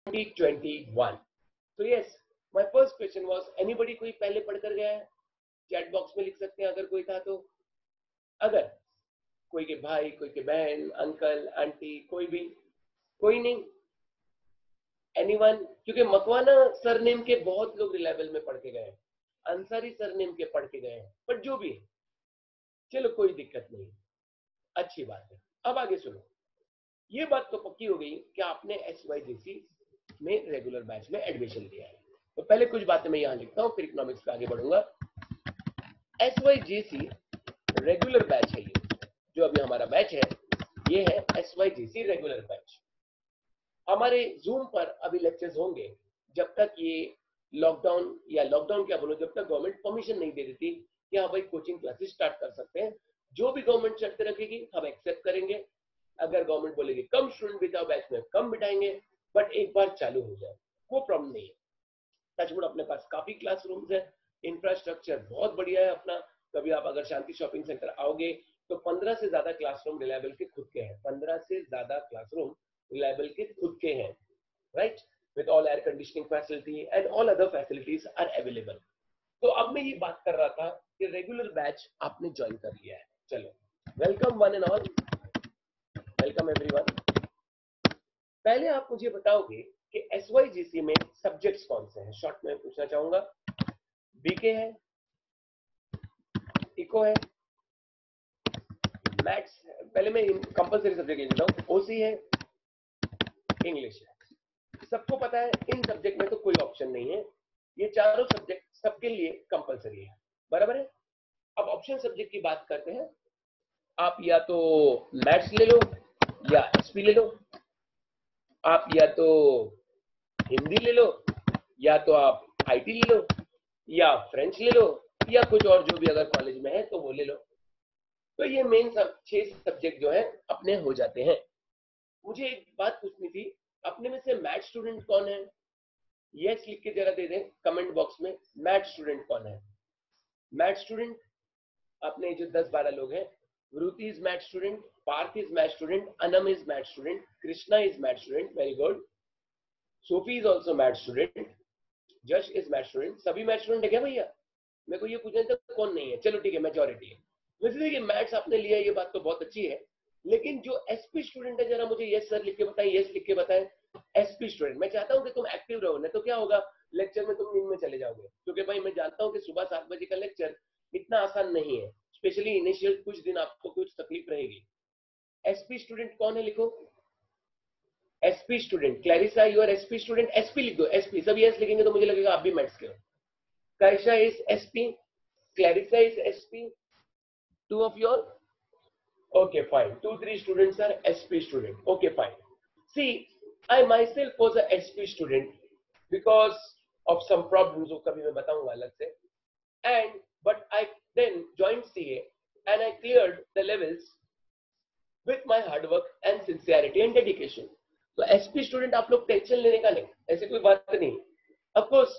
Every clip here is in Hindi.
2021. So yes, my first question was anybody कोई पहले पढ़कर गया है? चैट बॉक्स में लिख सकते हैं अगर कोई था तो। अगर कोई के भाई, कोई के बहन, अंकल, आंटी, कोई भी, कोई नहीं, एनीवन? क्योंकि मकवाना सरनेम के बहुत लोग रिलायबल में पढ़ के गए हैं, अंसारी सरनेम के पढ़ के गए हैं, बट जो भी है, चलो कोई दिक्कत नहीं, अच्छी बात है। अब आगे सुनो, ये बात तो पक्की हो गई कि आपने SYJC में रेगुलर बैच में एडमिशन लिया है। तो पहले कुछ बातें मैं यहां लिखता हूं, फिर इकोनॉमिक्स पे आगे बढ़ूंगा। SYJC रेगुलर बैच है, ये जो अभी हमारा बैच है ये है SYJC रेगुलर बैच। हमारे जूम पर अभी लेक्चर्स होंगे जब तक ये लॉकडाउन, या लॉकडाउन क्या बोलो, जब तक गवर्नमेंट परमिशन नहीं दे देती कि हाँ भाई कोचिंग क्लासेस स्टार्ट कर सकते हैं। जो भी गवर्नमेंट शर्तें रखेगी हम एक्सेप्ट करेंगे। अगर गवर्नमेंट बोलेगी कम स्टूडेंट बिठाओ बैच में, कम बिठाएंगे, बट एक बार चालू हो जाए वो प्रॉब्लम नहीं है। टचवुड अपने पास काफी क्लासरूम्स है, इंफ्रास्ट्रक्चर बहुत बढ़िया है अपना। कभी आप अगर शांति शॉपिंग सेंटर आओगे तो 15 से ज्यादा क्लासरूम रिलायबल के खुद के हैं, 15 से ज्यादा क्लासरूम रिलायबल के खुद के हैं, right, with all air conditioning facility and all other facilities are available. तो अब मैं ये बात कर रहा था कि रेगुलर बैच आपने ज्वाइन कर लिया है, चलो welcome one and all, welcome everyone. पहले आप मुझे बताओगे कि SYJC में सब्जेक्ट्स कौन से हैं? शॉर्ट में पूछना चाहूंगा। बीके है, इको है, मैथ्स, पहले मैं कंपलसरी सब्जेक्ट ले लेता हूँ, ओसी है, इंग्लिश है। सबको पता है इन सब्जेक्ट में तो कोई ऑप्शन नहीं है, ये चारों सब्जेक्ट सबके लिए कंपलसरी है, बराबर है। अब ऑप्शन सब्जेक्ट की बात करते हैं। आप या तो मैथ्स ले लो या एसपी ले लो, आप या तो हिंदी ले लो या तो आप आईटी ले लो या फ्रेंच ले लो या कुछ और जो भी अगर कॉलेज में है तो वो ले लो। तो ये मेन सब 6 सब्जेक्ट जो है अपने हो जाते हैं। मुझे एक बात पूछनी थी, अपने में से मैथ स्टूडेंट कौन है? यस लिख के जरा दे दें कमेंट बॉक्स में, मैथ स्टूडेंट कौन है? मैथ स्टूडेंट अपने जो 10-12 लोग हैं, Vriti is math student, Parth is math student, Anam is math student, Krishna is math student, very good, Sophie is also math student, Jash is math student. सभी मैथ स्टूडेंट है क्या भैया? मेरे को ये पूछना था कौन नहीं है, चलो ठीक है मेजोरिटी है। वैसे देखिए मैथ्स आपने लिया ये बात तो बहुत अच्छी है, लेकिन जो एसपी स्टूडेंट है जरा मुझे यस सर लिख के बताएं, यस लिख के बताएं। एसपी स्टूडेंट, मैं चाहता हूं कि तुम एक्टिव रहो, नहीं तो क्या होगा, लेक्चर में तुम नींद में चले जाओगे, क्योंकि भाई मैं जानता हूं कि सुबह 7 बजे का लेक्चर इतना आसान नहीं है, स्पेशली इनिशियल कुछ दिन आपको कुछ तकलीफ रहेगी। एसपी स्टूडेंट कौन है, लिखो SP student. Clarissa you are SP student, SP लिख दो, एसपी सब यस लिखेंगे तो मुझे लगेगा आप भी मैथ्स के हो। Kaisha is SP, Clarissa is SP, two of your, okay fine, 2-3 students are SP student, okay fine. See, I myself was a SP student because of some problems, wo kabhi main bataunga alag se, and but I then joined CA and I cleared the levels with my hard work and sincerity and dedication. तो SP स्टूडेंट आप लोग टेंशन लेने का नहीं, ऐसी कोई बात नहीं। ऑफ कोर्स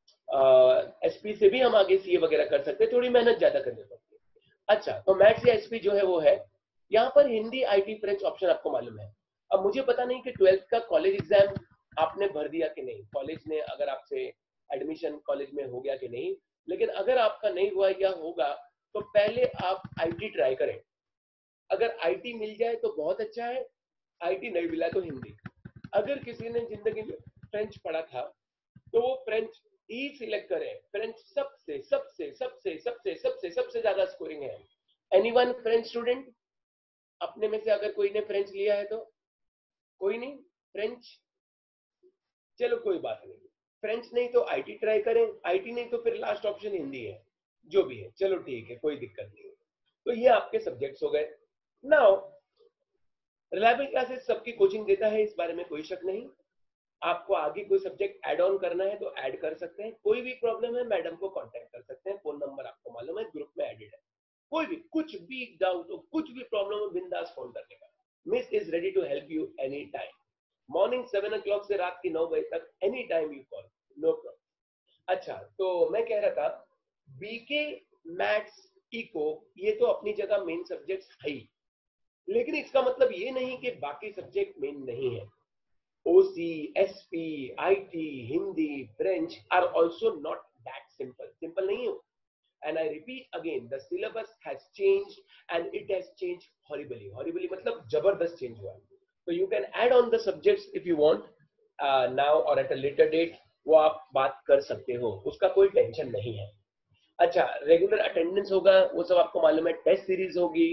SP से भी हम आगे CA वगैरह कर सकते हैं, थोड़ी मेहनत ज्यादा करनी पड़ती है। अच्छा, तो मैथ्स या SP जो है वो है, यहाँ पर हिंदी IT फ्रेंच ऑप्शन आपको मालूम है। अब मुझे पता नहीं कि 12th का कॉलेज एग्जाम आपने भर दिया कि नहीं, कॉलेज ने अगर आपसे एडमिशन कॉलेज में हो गया कि नहीं, लेकिन अगर आपका नहीं हुआ या होगा तो पहले आप IT ट्राई करें। अगर IT मिल जाए तो बहुत अच्छा है, IT नहीं मिला तो हिंदी। अगर किसी ने जिंदगी में फ्रेंच पढ़ा था तो वो फ्रेंच ही सिलेक्ट करे, फ्रेंच सबसे सबसे सबसे सबसे सबसे सबसे ज्यादा स्कोरिंग है। Anyone French student? अपने में से अगर कोई ने फ्रेंच लिया है तो? कोई नहीं फ्रेंच, चलो कोई बात नहीं, फ्रेंच नहीं तो IT ट्राई करें, IT नहीं तो फिर लास्ट ऑप्शन हिंदी है, जो भी है चलो ठीक है, कोई दिक्कत नहीं। तो ये आपके सब्जेक्ट्स हो गए। नाउ रिलायबल क्लासेस सबकी कोचिंग देता है, इस बारे में कोई शक नहीं। आपको आगे कोई सब्जेक्ट ऐड ऑन करना है तो ऐड कर सकते हैं, कोई भी प्रॉब्लम है मैडम को कांटेक्ट कर सकते हैं, फोन नंबर आपको मालूम है, ग्रुप में एडेड है। कोई भी कुछ भी डाउट हो, कुछ भी प्रॉब्लम हो, बिंदास फोन करने का, miss is ready to help you any time. Morning 7 o'clock से रात की 9 बजे तक any time you call, no problem. अच्छा, तो मैं कह रहा था बीके मैथ्स इको ये तो अपनी जगह मेन सब्जेक्ट्स है ही, लेकिन इसका मतलब ये नहीं कि बाकी सब्जेक्ट मेन नहीं है। OC, SP, IT, Hindi, French are also not that simple. Simple नहीं है. And I repeat again, the syllabus has changed and it has changed horribly. Horribly मतलब जबरदस्त change हुआ. So you can add on the subjects if you want now or at a later date. वो आप बात कर सकते हो, उसका कोई टेंशन नहीं है. अच्छा, रेगुलर अटेंडेंस होगा, वो सब आपको मालूम है. टेस्ट सीरीज होगी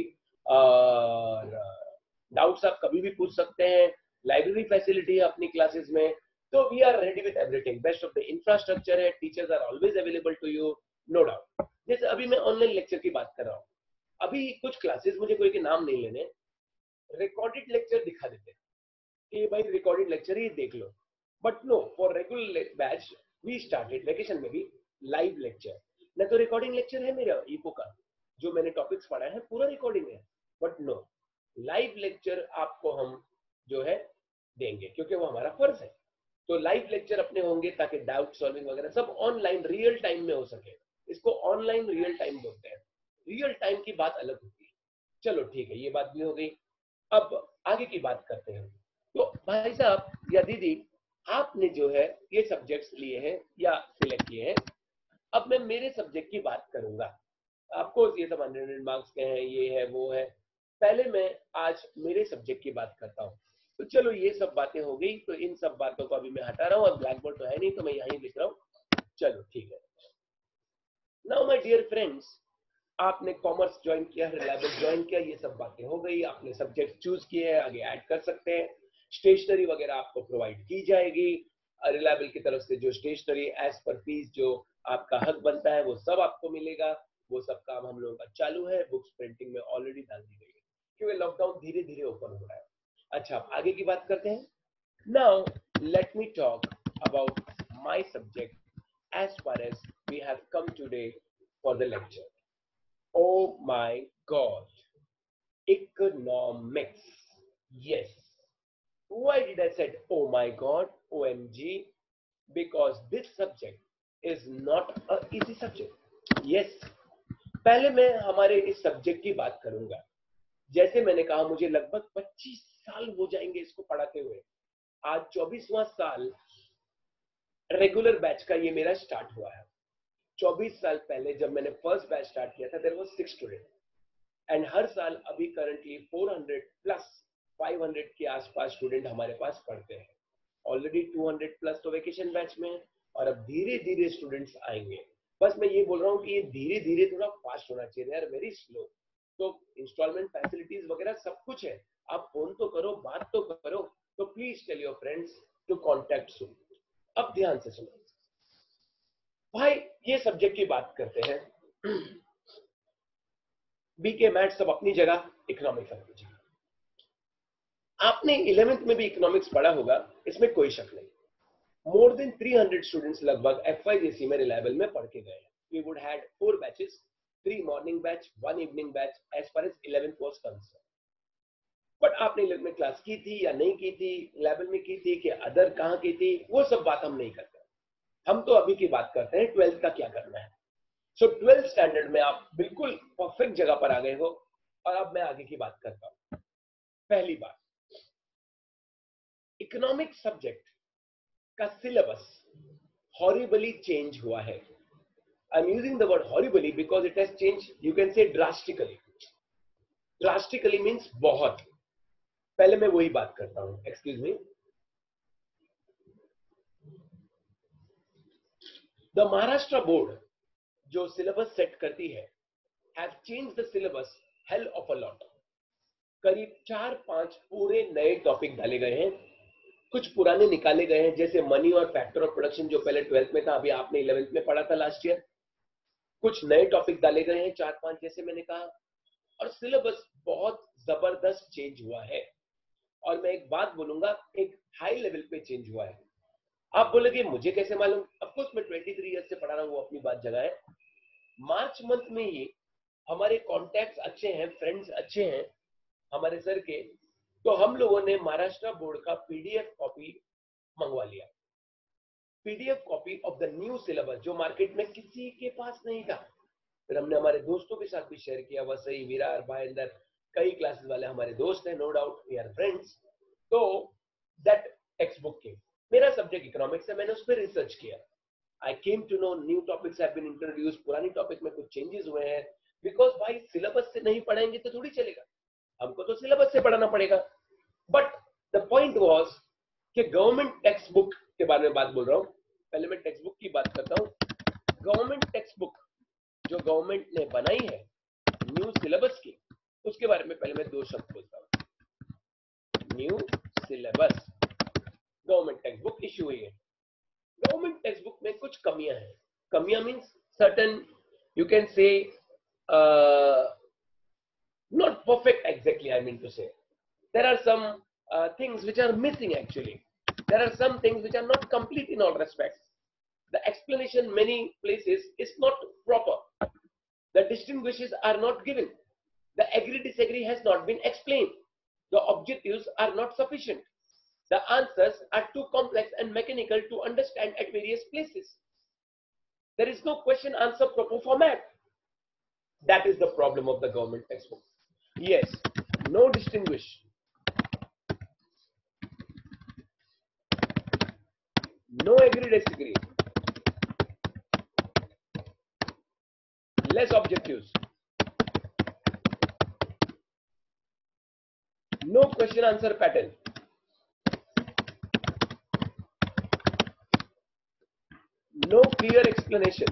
और डाउट्स आप कभी भी पूछ सकते हैं. लाइब्रेरी फैसिलिटी है अपनी क्लासेस में. तो we are ready with everything. Best of the infrastructure है. Teachers are always available to you, no doubt. जैसे अभी मैं ऑनलाइन लेक्चर की बात कर रहा हूँ. अभी कुछ क्लासेस, मुझे कोई के नाम नहीं लेने, रिकॉर्डेड लेक्चर दिखा देते कि भाई रिकॉर्डेड लेक्चर ही देख लो. But no, for regular batch we started vacation में भी लाइव लेक्चर. न तो रिकॉर्डिंग लेक्चर है मेरा ईको का, जो मैंने टॉपिक्स पढ़ा है पूरा रिकॉर्डिंग है. बट नो, लाइव लेक्चर आपको हम जो है देंगे, क्योंकि वो हमारा फर्ज है. तो लाइव लेक्चर अपने होंगे ताकि डाउट सॉल्विंग वगैरह सब ऑनलाइन रियल टाइम में हो सके. इसको ऑनलाइन रियल टाइम बोलते हैं. रियल टाइम की बात अलग होती है. चलो ठीक है, ये बात भी हो गई. अब आगे की बात करते हैं. तो भाई साहब या दीदी, आपने जो है ये सब्जेक्ट्स लिए हैं या सिलेक्ट किए हैं. अब मैं मेरे सब्जेक्ट की बात करूंगा. आपको ये सब 100 मार्क्स के हैं, ये है वो है. पहले मैं आज मेरे सब्जेक्ट की बात करता हूँ. तो चलो ये सब बातें हो गई, तो इन सब बातों को अभी मैं हटा रहा हूँ. अब ब्लैक बोर्ड तो है नहीं, तो मैं यहीं लिख रहा हूँ. चलो ठीक है. नाउ माय डियर फ्रेंड्स, आपने कॉमर्स ज्वाइन किया, रिलायबल ज्वाइन किया, ये सब बातें हो गई. आपने सब्जेक्ट चूज किए हैं, आगे ऐड कर सकते हैं. स्टेशनरी वगैरह आपको प्रोवाइड की जाएगी. रिलायबल की तरफ से जो स्टेशनरी एज पर फीस जो आपका हक बनता है वो सब आपको मिलेगा. वो सब काम हम लोगों का चालू है. बुक्स प्रिंटिंग में ऑलरेडी डाल दी गई है, क्योंकि लॉकडाउन धीरे धीरे ओपन हो रहा है. अच्छा, अब आगे की बात करते हैं. Now let me talk about my subject as far as we have come today for the lecture. Oh my God, economics. Yes. Why did I said oh my God, OMG? Because this subject is not a easy subject. Yes. पहले मैं हमारे इस सब्जेक्ट की बात करूंगा. जैसे मैंने कहा, मुझे लगभग 25 साल हो जाएंगे इसको पढ़ाते हुए. आज 24वां साल रेगुलर बैच का ये मेरा स्टार्ट हुआ है. 24 साल पहले जब मैंने फर्स्ट बैच स्टार्ट किया था, देयर वाज 6 स्टूडेंट. एंड हर साल अभी करंटली 400 प्लस 500 के आसपास स्टूडेंट हमारे पास पढ़ते हैं. ऑलरेडी 200 प्लस तो वेकेशन बैच में है, और अब धीरे धीरे स्टूडेंट्स आएंगे. बस मैं ये बोल रहा हूँ कि ये धीरे धीरे थोड़ा फास्ट होना चाहिए यार, वेरी स्लो. तो इंस्टॉलमेंट फैसिलिटीज वगैरह सब कुछ है. आप फोन तो करो, बात तो करो. तो please tell your friends to contact soon. अब ध्यान से सुनो भाई, ये सब्जेक्ट की बात करते हैं. बीके मैथ सब अपनी जगह, इकोनॉमिक्स अपनी जगह. आपने 11th में भी इकोनॉमिक्स पढ़ा होगा, इसमें कोई शक नहीं. मोर देन 300 स्टूडेंट्स लगभग FYJC में रिलायबल में पढ़ के गए. We would had 4 batches, 3 morning batch, 1 evening batch as far as 11th was concern. But आपने 11th में क्लास की थी या नहीं की थी, रिलायबल में की थी कि अदर कहाँ की थी, वो सब बात हम नहीं करते. हम तो अभी की बात करते हैं 12th का क्या करना है. सो 12th स्टैंडर्ड में आप बिल्कुल परफेक्ट जगह पर आ गए हो. और अब मैं आगे की बात करता हूं. पहली बात, इकोनॉमिक सब्जेक्ट का सिलेबस हॉरिबली चेंज हुआ है. I am using the word horribly because it has change, you can say drastically. Drastically means बहुत. पहले मैं वही बात करता हूं. Excuse me. The Maharashtra board जो सिलेबस सेट करती है, have change the syllabus hell of a lot. करीब 4-5 पूरे नए टॉपिक डाले गए हैं. कुछ पुराने निकाले गए हैं, जैसे मनी और फैक्टर ऑफ प्रोडक्शन जो पहले 12th में था, अभी आपने 11th में पढ़ा था लास्ट ईयर. कुछ नए टॉपिक डाले गए हैं 4-5, जैसे मैंने कहा. और सिलेबस बहुत जबरदस्त चेंज हुआ है. और मैं एक बात बोलूंगा, एक हाई लेवल पे चेंज हुआ है. आप बोलोगे मुझे कैसे मालूम? ऑफकोर्स मैं 23 ईयर्स से पढ़ा रहा हूँ, वो अपनी बात जगह है. मार्च मंथ में ही हमारे कॉन्टैक्ट्स अच्छे हैं, फ्रेंड्स अच्छे हैं हमारे सर के. तो हम लोगों ने महाराष्ट्र बोर्ड का PDF कॉपी मंगवा लिया. PDF copy of the new syllabus, जो मार्केट में किसी के पास नहीं था. फिर हमने हमारे दोस्तों के साथ भी शेयर किया. वसई, विरार, भाईंदर, कई क्लासेस वाले हमारे दोस्त हैं, no doubt we are friends. तो दैट टेक्स्ट बुक के। मेरा सब्जेक्ट इकोनॉमिक्स है, मैंने उस पर रिसर्च किया। I came to know new topics have been introduce, पुरानी टॉपिक में कुछ चेंजेस हुए हैं। बिकॉज भाई सिलेबस से नहीं पढ़ाएंगे तो थोड़ी चलेगा, हमको तो सिलेबस से पढ़ाना पड़ेगा। बट द पॉइंट वाज कि गवर्नमेंट टेक्स्ट बुक के बारे में बात बोल रहा हूं। पहले मैं टेक्स्ट बुक की बात करता हूं। गवर्नमेंट टेक्स्ट बुक जो गवर्नमेंट ने बनाई है न्यू सिलेबस की, उसके बारे में पहले मैं दो शब्द बोलता हूं। New syllabus government text book issue हुई है। गवर्नमेंट टेक्स्ट बुक में कुछ कमियां हैं। कमियां means certain, you can say not perfect exactly, I mean to say. There are some things which are missing actually. There are some things which are not complete in all respects. The explanation many places is not proper. The distinguishes are not given. The agree disagree has not been explained. The objectives are not sufficient. The answers are too complex and mechanical to understand at various places. There is no question answer proper format. That is the problem of the government textbook. Yes, no distinguish. No agree disagree. Less objectives. No question answer pattern. No clear explanation.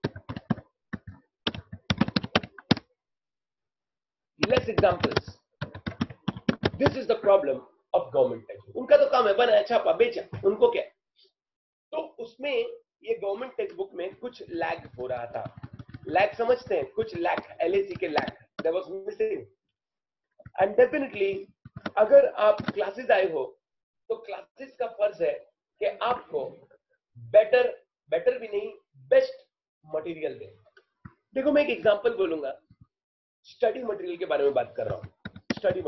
Less examples. This is the problem of government textbook. उनका तो काम है बनाया छापा बेचा, उनको क्या? तो उसमें ये गवर्नमेंट टेक्स्ट बुक में कुछ लैग हो रहा था। लैग समझते हैं? कुछ लैग, LAC के lag, there was missing. And definitely अगर आप क्लासेस आए हो तो क्लासेस का फर्ज है कि आपको बेटर भी नहीं, बेस्ट मटेरियल दें। देखो मैं एक एग्जांपल बोलूंगा, स्टडी मटेरियल के बारे में बात कर रहा हूं। स्टडी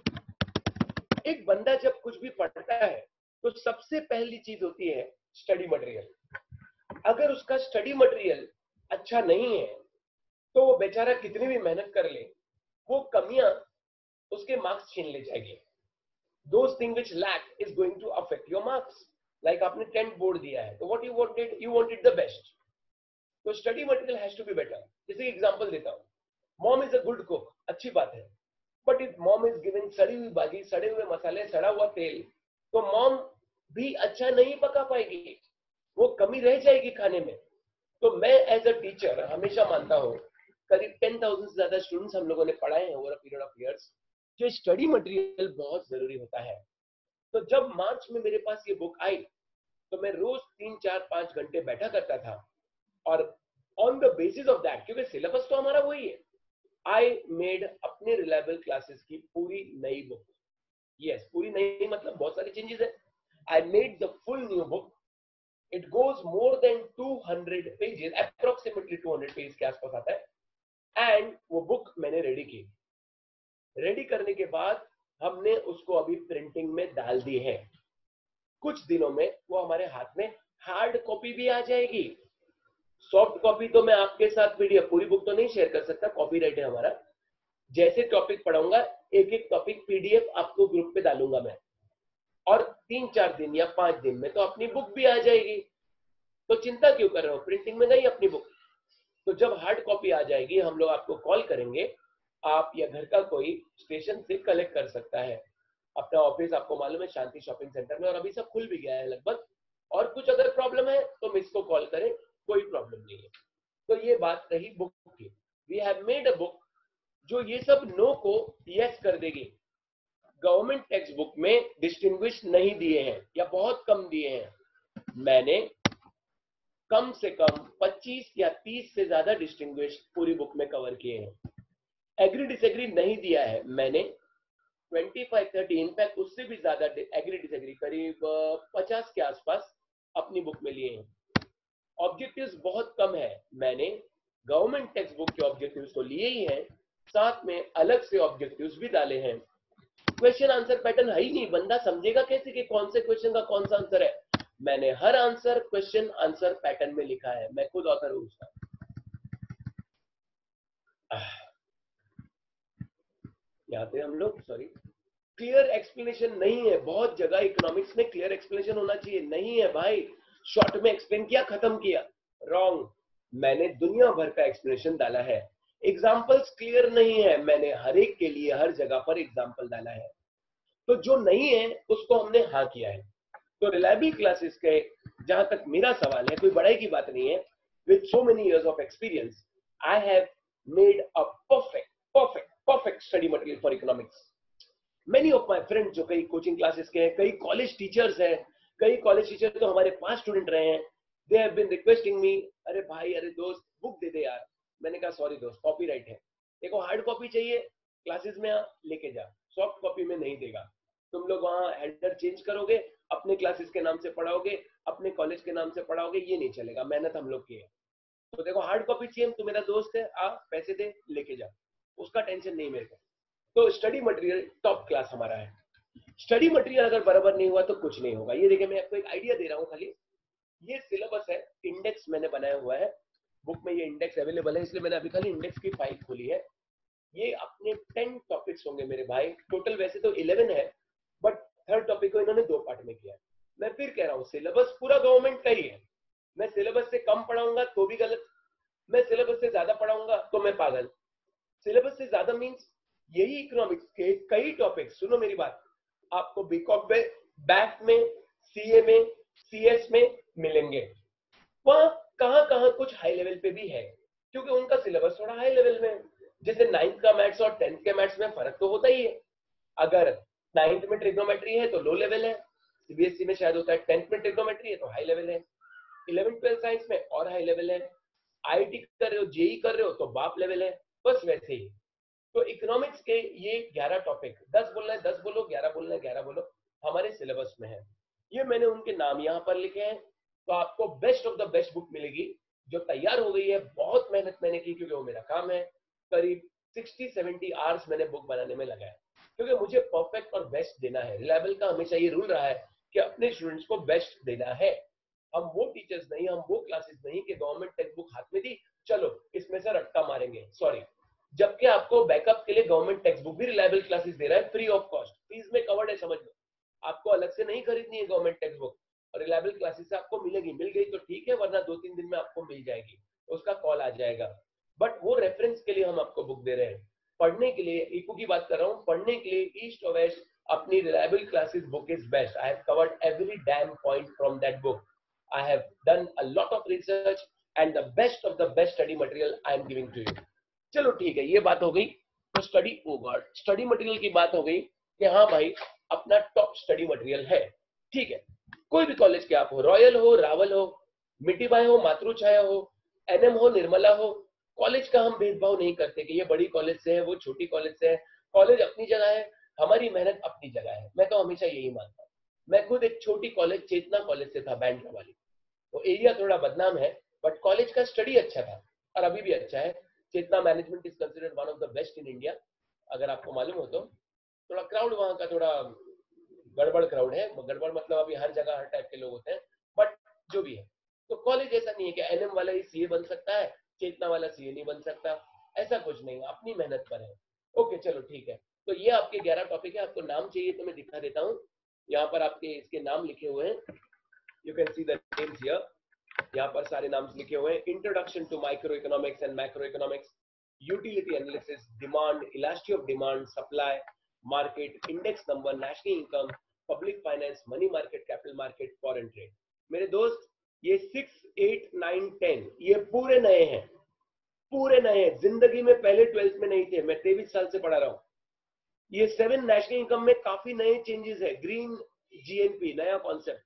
मटेरियल, एक बंदा जब कुछ भी पढ़ता है तो सबसे पहली चीज होती है स्टडी मटेरियल। अगर उसका स्टडी मटेरियल अच्छा नहीं है तो वो बेचारा कितनी भी मेहनत कर ले, वो कमियां उसके मार्क्स छीन ले जाएगी। Those things which lack is going to affect your marks. Like आपने 10th बोर्ड दिया है तो what you wanted the best. तो study material has to be better. जैसे एग्जांपल देता हूं, mom is a good cook, अच्छी बात है, but if mom is giving सड़ी हुई भाजी, सड़े हुए मसाले, सड़ा हुआ तेल, तो मॉम भी अच्छा नहीं पका पाएगी, वो कमी रह जाएगी खाने में। तो मैं एज अ टीचर हमेशा मानता हूं, करीब 10,000 से ज्यादा स्टूडेंट्स हम लोगों ने पढ़ाए हैं over a period of years, जो स्टडी मटेरियल बहुत जरूरी होता है। तो जब मार्च में मेरे पास ये बुक आई तो मैं रोज 3-4-5 घंटे बैठा करता था, और on the basis of that, क्योंकि सिलेबस तो हमारा वही है, आई मेड अपने रिलायबल क्लासेस की पूरी नई बुक। यस, पूरी नई मतलब बहुत सारी चेंजेस है। I made the full new book. It goes more than 200 pages, approximately 200 page के आसपास आता है। एंड वो बुक मैंने रेडी की। रेडी करने के बाद हमने उसको अभी प्रिंटिंग में डाल दी है। कुछ दिनों में वो हमारे हाथ में हार्ड कॉपी भी आ जाएगी। सॉफ्ट कॉपी तो मैं आपके साथ PDF पूरी बुक तो नहीं शेयर कर सकता, कॉपीराइट है हमारा। जैसे टॉपिक पढ़ाऊंगा एक एक टॉपिक PDF आपको ग्रुप पे डालूंगा मैं, और 3-4 दिन या 5 दिन में तो अपनी बुक भी आ जाएगी। तो चिंता क्यों कर रहे हो, प्रिंटिंग में गई अपनी बुक। तो जब हार्ड कॉपी आ जाएगी हम लोग आपको कॉल करेंगे, आप या घर का कोई स्टेशन से कलेक्ट कर सकता है। अपना ऑफिस आपको मालूम है शांति शॉपिंग सेंटर में, और अभी सब खुल भी गया है लगभग। और कुछ अगर प्रॉब्लम है तो मिस को कॉल करें, कोई प्रॉब्लम नहीं है। तो ये बात रही बुक की। We have made a book जो ये सब नो को यस कर देगी। गवर्नमेंट टेक्स्ट बुक में डिस्टिंग्विश नहीं दिए हैं या बहुत कम दिए हैं। मैंने कम से कम 25 या 30 से ज्यादा डिस्टिंग्विश पूरी बुक में कवर किए हैं। एग्री डिसएग्री नहीं दिया है मैंने, 25-30 इनफैक्ट उससे भी ज्यादा एग्री डिसएग्री करीब 50 के आसपास अपनी बुक में लिए हैं। ऑब्जेक्टिव्स बहुत कम है, मैंने गवर्नमेंट टेक्स्ट बुक के ऑब्जेक्टिव्स तो लिए ही हैं, साथ में अलग से ऑब्जेक्टिव्स भी डाले हैं। क्वेश्चन आंसर पैटर्न है ही नहीं, बंदा समझेगा कैसे कि कौन से क्वेश्चन का कौन सा आंसर है। मैंने हर आंसर क्वेश्चन आंसर पैटर्न में लिखा है, मैं खुद ऑथर हूं उसका। यहाँ पे हम लोग सॉरी क्लियर एक्सप्लेनेशन नहीं है। बहुत जगह इकोनॉमिक्स में क्लियर एक्सप्लेनेशन होना चाहिए, नहीं है भाई। शॉर्ट में एक्सप्लेन किया, खत्म किया, रॉन्ग। मैंने दुनिया भर का एक्सप्लेनेशन डाला है। एग्जाम्पल्स क्लियर नहीं है, मैंने हर एक के लिए हर जगह पर एग्जाम्पल डाला है। तो जो नहीं है उसको हमने हाँ किया है। तो रिलायबल क्लासेस के जहां तक मेरा सवाल है, कोई बड़ाई की बात नहीं है। With so many years of experience I have made a perfect study material for economics. Many of my friends जो कई कोचिंग क्लासेस के हैं, कई कॉलेज टीचर्स हैं, कई कॉलेज टीचर तो हमारे पास स्टूडेंट रहे हैं, they have been requesting me, अरे भाई, अरे दोस्त, बुक दे दे यार। मैंने कहा सॉरी दोस्त, कॉपीराइट है। देखो, हार्ड कॉपी चाहिए क्लासेस में लेके जा, सॉफ्ट कॉपी में नहीं देगा। तुम लोग वहां हेडर चेंज करोगे, अपने क्लासेस के नाम से पढ़ाओगे, अपने कॉलेज के नाम से पढ़ाओगे, ये नहीं चलेगा। मेहनत हम लोग की है। तो देखो, हार्ड कॉपी चाहिए, तू मेरा दोस्त है, आ पैसे दे, लेके जा, उसका टेंशन नहीं मेरे को। तो स्टडी मटेरियल टॉप क्लास हमारा है। स्टडी मटेरियल अगर बराबर नहीं हुआ तो कुछ नहीं होगा। ये देखिए, मैं आपको एक आइडिया दे रहा हूँ खाली। ये सिलेबस है, इंडेक्स मैंने बनाया हुआ है, बुक में ये इंडेक्स अवेलेबल है, इसलिए मैंने अभी खाली इंडेक्स की फाइल खोली है। ये अपने 10 टॉपिक्स होंगे मेरे भाई। टोटल वैसे तो 11 है, बट थर्ड टॉपिक को इन्होंने 2 पार्ट में किया है। मैं फिर कह रहा हूँ, सिलेबस पूरा गवर्नमेंट का ही है। मैं सिलेबस से कम पढ़ाऊंगा तो भी गलत, मैं सिलेबस से ज्यादा पढ़ाऊंगा तो मैं पागल। सिलेबस से ज्यादा मींस यही इकोनॉमिक्स के कई टॉपिक, सुनो मेरी बात, आपको बीकॉम में, बैक में, सीए में, सीएस में मिलेंगे। वहां कहां कहां कुछ हाई लेवल पे भी है, क्योंकि उनका सिलेबस थोड़ा हाई लेवल में है। जैसे 9th का मैथ्स और 10th के मैथ्स में फर्क तो होता ही है। अगर 9th में ट्रिग्नोमेट्री है तो लो लेवल है, सीबीएसई में शायद होता है। 10th में ट्रिग्नोमेट्री है तो हाई लेवल है, 11th 12th साइंस में और हाई लेवल है, आईटी कर रहे हो, जेई कर रहे हो तो बाप लेवल है। बस वैसे ही। तो इकोनॉमिक्स के ये 11 टॉपिक, 10 बोलना है 10 बोलो, 11 बोलना है 11 बोलो, हमारे सिलेबस में है। ये मैंने उनके नाम यहाँ पर लिखे हैं। तो आपको best of the best book मिलेगी, जो तैयार हो गई है। बहुत मेहनत मैंने की, क्योंकि वो मेरा काम है। करीब 60-70 आवर्स मैंने बुक बनाने में लगाया, क्योंकि मुझे परफेक्ट और बेस्ट देना है। रिलायबल का हमेशा ये रूल रहा है कि अपने स्टूडेंट्स को बेस्ट देना है। हम वो टीचर्स नहीं, हम वो क्लासेस नहीं कि गवर्नमेंट टेक्स्ट बुक हाथ में दी, चलो इसमें से रट्टा मारेंगे, सॉरी। जबकि आपको बैकअप के लिए गवर्नमेंट टेक्स्ट बुक भी रिलायबल क्लासेस दे रहा है फ्री ऑफ कॉस्ट, फीस में कवर्ड है, समझ लो। आपको अलग से नहीं खरीदनी है गवर्नमेंट टेक्स्ट बुक, और रिलायबल क्लासेस से आपको मिलेगी। मिल गई तो ठीक है, वरना 2-3 दिन में आपको मिल जाएगी, उसका कॉल आ जाएगा। बट वो रेफरेंस के लिए हम आपको बुक दे रहे हैं, पढ़ने के लिए। इको की बात कर रहा हूँ, पढ़ने के लिए ईस्ट और वेस्ट अपनी reliable classes book is best. I have covered every damn point from that book. I have done a lot of research and the best of the best study material I am giving to you. चलो ठीक है, ये बात हो गई। तो स्टडी मटेरियल की बात हो गई कि हाँ भाई, अपना टॉप स्टडी मटेरियल है, ठीक है। कोई भी कॉलेज के आप हो, रॉयल हो, रावल हो, मिट्टीबाई हो, मातृछाया हो, एनएम हो, निर्मला हो, कॉलेज का हम भेदभाव नहीं करते कि ये बड़ी कॉलेज से है, वो छोटी कॉलेज से है। कॉलेज अपनी जगह है, हमारी मेहनत अपनी जगह है। मैं तो हमेशा यही मानता हूँ। मैं खुद एक छोटी कॉलेज, चेतना कॉलेज से था, बैंड्रा वाली। तो एरिया थोड़ा बदनाम है, बट कॉलेज का स्टडी अच्छा था और अभी भी अच्छा है। Chetana management is considered one of the best in India, अगर आपको मालूम हो तो। थोड़ा क्राउड वहाँ का थोड़ा गड़बड़ क्राउड है, गड़बड़ मतलब अभी हर जगह हर टाइप के लोग होते हैं, बट जो भी है। तो कॉलेज ऐसा नहीं है कि एनएम वाला ही सीए बन सकता है, चेतना वाला सीए नहीं बन सकता, ऐसा कुछ नहीं, अपनी मेहनत पर है। ओके चलो ठीक है। तो ये आपके 11 टॉपिक है। आपको नाम चाहिए तो मैं दिखा देता हूँ, यहाँ पर आपके इसके नाम लिखे हुए हैं। You can see the names here. यहाँ पर सारे नाम लिखे हुए हैं। Introduction to micro economics and macro economics, utility analysis, demand, elasticity of demand, supply, market, index number, national income, public finance, money market, capital market, foreign trade. मेरे दोस्त, ये 6, 8, 9, 10 ये पूरे नए हैं, पूरे नए हैं। जिंदगी में पहले 12th में नहीं थे, मैं 23 साल से पढ़ा रहा हूँ। ये 7 नेशनल इनकम में काफी नए चेंजेस है। ग्रीन जीएनपी नया कॉन्सेप्ट।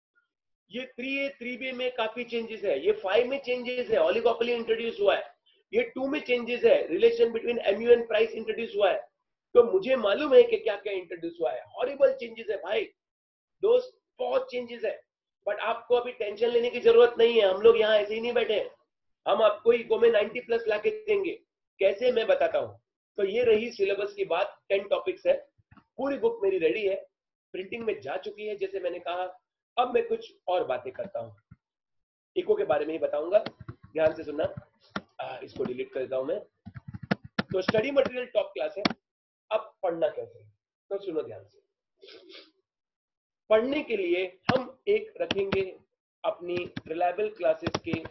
ये 3A 3B में काफी चेंजेस है। ये 5 में चेंजेस है, ओलिगोपोली इंट्रोड्यूस हुआ है। ये 2 में चेंजेस है, relation between MU and price introduce हुआ है। तो मुझे मालूम है कि क्या क्या इंट्रोड्यूस हुआ है। हॉरिबल चेंजेस है भाई दोस्त, बहुत चेंजेस है। बट आपको अभी टेंशन लेने की जरूरत नहीं है, हम लोग यहाँ ऐसे ही नहीं बैठे हैं। हम आपको इको में 90+ लाके देंगे, कैसे मैं बताता हूँ। तो ये रही सिलेबस की बात, 10 टॉपिक्स है। पूरी बुक मेरी रेडी है, प्रिंटिंग में जा चुकी है, जैसे मैंने कहा। अब मैं कुछ और बातें करता हूँ, इको के बारे में ही बताऊंगा, ध्यान से सुनना। इसको डिलीट कर देता हूं मैं। तो स्टडी मटेरियल टॉप क्लास है। अब पढ़ना कैसे, तो सुनो ध्यान से। पढ़ने के लिए हम एक रखेंगे अपनी रिलायबल क्लासेस के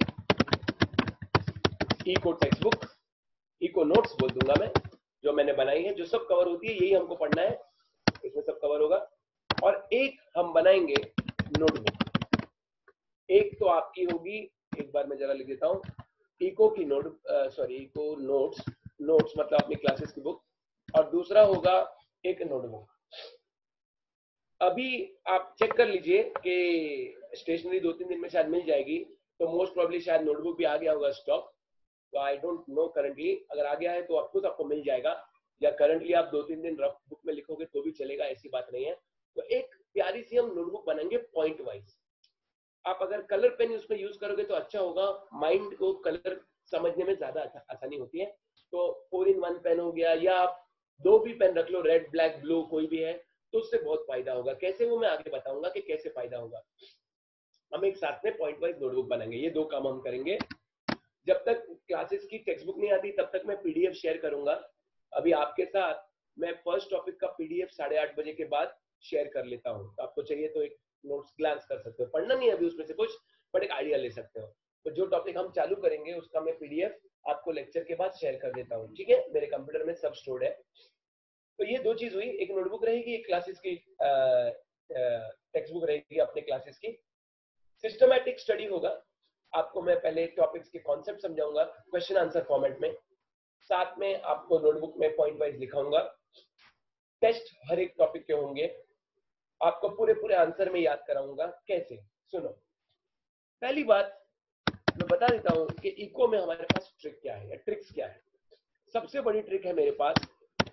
eco text book, eco notes बोल दूंगा मैं, जो मैंने बनाई है, जो सब कवर होती है, यही हमको पढ़ना है, इसमें सब कवर होगा। और एक हम बनाएंगे नोटबुक। एक तो आपकी होगी, एक बार मैं जरा लिख देता हूं, इको की इको नोट्स, नोट्स मतलब अपनी क्लासेस की बुक, और दूसरा होगा एक नोटबुक। अभी आप चेक कर लीजिए कि स्टेशनरी 2-3 दिन में शायद मिल जाएगी, तो मोस्ट प्रोबेबली शायद नोटबुक भी आ गया होगा स्टॉक, तो आई डोंट नो करंटली। अगर आ गया है तो ऑफकोर्स आपको मिल जाएगा, या करंटली आप 2-3 दिन रफ बुक में लिखोगे तो भी चलेगा, ऐसी बात नहीं है। तो एक प्यारी सी हम नोटबुक बनाएंगे पॉइंट वाइज। आप अगर कलर पेन उसमें यूज करोगे तो अच्छा होगा, माइंड को कलर समझने में ज्यादा आसानी होती है। तो 4-in-1 पेन हो गया, या आप 2 भी पेन रख लो, रेड ब्लैक ब्लू कोई भी है, तो उससे बहुत फायदा होगा। कैसे, वो मैं आगे बताऊंगा कि कैसे फायदा होगा। हम एक साथ में पॉइंट वाइज नोटबुक बनाएंगे, ये 2 काम हम करेंगे। जब तक क्लासेस की टेक्स्ट बुक नहीं आती तब तक मैं पीडीएफ शेयर करूंगा। अभी आपके साथ मैं फर्स्ट टॉपिक का पीडीएफ 8:30 बजे के बाद शेयर कर लेता हूं, तो आपको चाहिए तो एक नोट्स ग्लांस कर सकते हो, पढ़ना नहीं है अभी उसमें से कुछ, बट एक आइडिया ले सकते हो। तो जो टॉपिक हम चालू करेंगे उसका मैं पीडीएफ आपको लेक्चर के बाद शेयर कर देता हूँ, ठीक है? मेरे कंप्यूटर में सब स्टोर्ड है। तो ये 2 चीज हुई, एक नोटबुक रहेगी, एक क्लासेस की टेक्स्ट बुक रहेगी अपने क्लासेस की। सिस्टमैटिक स्टडी होगा, आपको मैं पहले टॉपिक्स के कॉन्सेप्ट समझाऊंगा क्वेश्चन आंसर फॉर्मेट में, साथ में आपको नोटबुक में पॉइंट वाइज लिखाऊंगा। टेस्ट हर एक टॉपिक के होंगे, आपको पूरे पूरे आंसर में याद कराऊंगा। कैसे, सुनो। पहली बात मैं बता देता हूं कि इको में हमारे पास ट्रिक क्या है या ट्रिक्स क्या है। सबसे बड़ी ट्रिक है मेरे पास,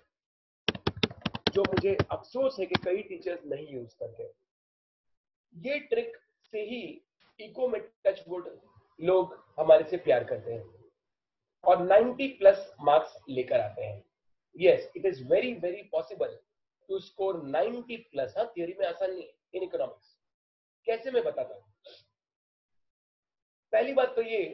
जो मुझे अफसोस है कि कई टीचर्स नहीं यूज करते। ये ट्रिक से ही इको में टच वुड लोग हमारे से प्यार करते हैं और 90+ मार्क्स लेकर आते हैं। Yes, it is very very possible to score 90+। हाँ, थियरी में आसान नहीं इन इकोनॉमिक्स। कैसे, मैं बताता हूं। पहली बात तो ये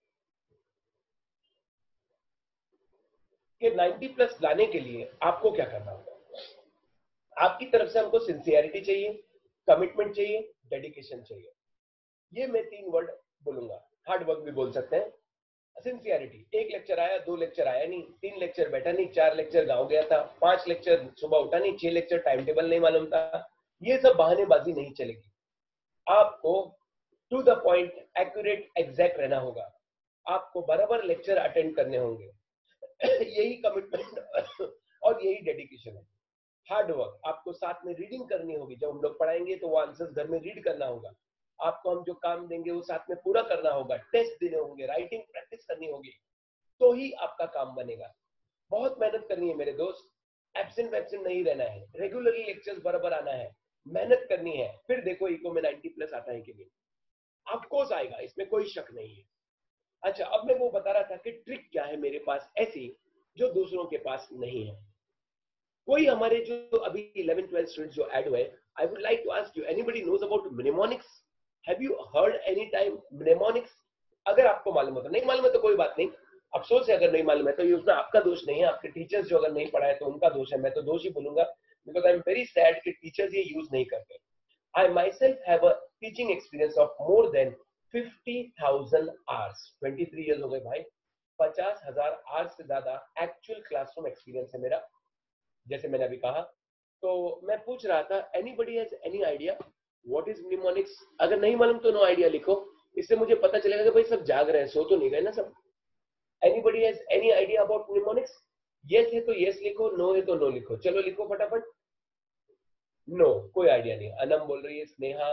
कि 90+ लाने के लिए आपको क्या करना होगा। आपकी तरफ से हमको सिंसियरिटी चाहिए, कमिटमेंट चाहिए, डेडिकेशन चाहिए। ये मैं 3 वर्ड बोलूंगा, हार्ड वर्क भी बोल सकते हैं। सिंसियरिटी, 1 लेक्चर आया, 2 लेक्चर आया नहीं, 3 लेक्चर बैठा नहीं, 4 लेक्चर गाँव गया था, 5 लेक्चर सुबह उठा नहीं, 6 लेक्चर टाइम टेबल नहीं मालूम था, ये सब बहानेबाजी नहीं चलेगी। आपको to the point, accurate, exact रहना होगा। आपको बराबर लेक्चर अटेंड करने होंगे। यही कमिटमेंट और यही डेडिकेशन है। हार्ड वर्क, आपको साथ में रीडिंग करनी होगी। जब हम लोग पढ़ाएंगे तो वो आंसर्स घर में रीड करना होगा। आपको हम जो काम देंगे वो साथ में पूरा करना होगा, टेस्ट देने होंगे, राइटिंग प्रैक्टिस करनी होगी, तो ही आपका काम बनेगा। बहुत मेहनत करनी है मेरे दोस्त, एब्सेंट वैब्सेंट नहीं रहना है, रेगुलरली लेक्चर्स बराबर आना है, मेहनत करनी है। फिर देखो इको में 90+ आता है कि नहीं। ऑफकोर्स आएगा, इसमें कोई शक नहीं है। अच्छा, अब मैं वो बता रहा था कि ट्रिक क्या है मेरे पास ऐसी जो दूसरों के पास नहीं है। कोई हमारे जो अभी 11th-12th स्टूडेंट्स जो ऐड हुए, I would like to ask you, anybody knows about mnemonics? Have you heard any time mnemonics? अगर आपको मालूम हो, तो नहीं मालूम है तो कोई बात नहीं, अफसोस है अगर नहीं मालूम है, तो ये उसमें आपका दोष नहीं है, आपके टीचर्स जो अगर नहीं पढ़ाए तो उनका दोष है। मैं तो दोष ही बोलूंगा, because I am very sad कि टीचर्स ये यूज नहीं करते। I myself have a teaching experience of more than 50,000 hours. 23 years हो गए भाई, 50,000 hours से ज्यादा एक्चुअल क्लासरूम एक्सपीरियंस है मेरा, जैसे मैंने अभी कहा। तो मैं पूछ रहा था, anybody has any idea what is mnemonics? अगर नहीं मालूम तो नो आइडिया लिखो, इससे मुझे पता चलेगा कि भाई सब जाग रहे हैं, सो तो नहीं गए ना सब। Anybody has any idea about mnemonics? Yes है तो यस लिखो, नो है तो नो लिखो। चलो लिखो फटाफट। नो, कोई आइडिया नहीं। अनम बोल रही है, Sneha,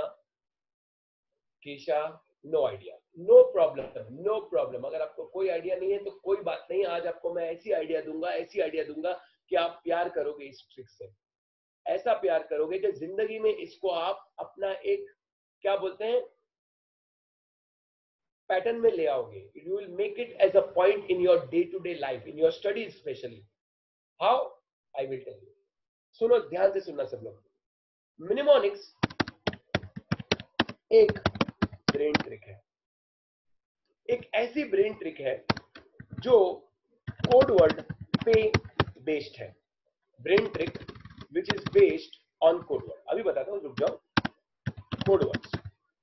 Kesha, no idea. No problem, no problem. अगर आपको कोई आइडिया नहीं है तो कोई बात नहीं, आज आपको मैं ऐसी आइडिया दूंगा, ऐसी आइडिया दूंगा कि आप प्यार करोगे इस ट्रिक से। ऐसा प्यार करोगे कि जिंदगी में इसको आप अपना एक, क्या बोलते हैं, पैटर्न में ले आओगे। You will make it as a point in your day to day life, in your studies specially. How? I will tell you. सुनो, ध्यान से सुनना सब लोग। mnemonics एक ब्रेन ट्रिक है, एक ऐसी ब्रेन ट्रिक है जो कोड वर्ड पे बेस्ड है। Brain trick which is based on code word. अभी बताता हूँ, रुक जाओ. कोड वर्ड्स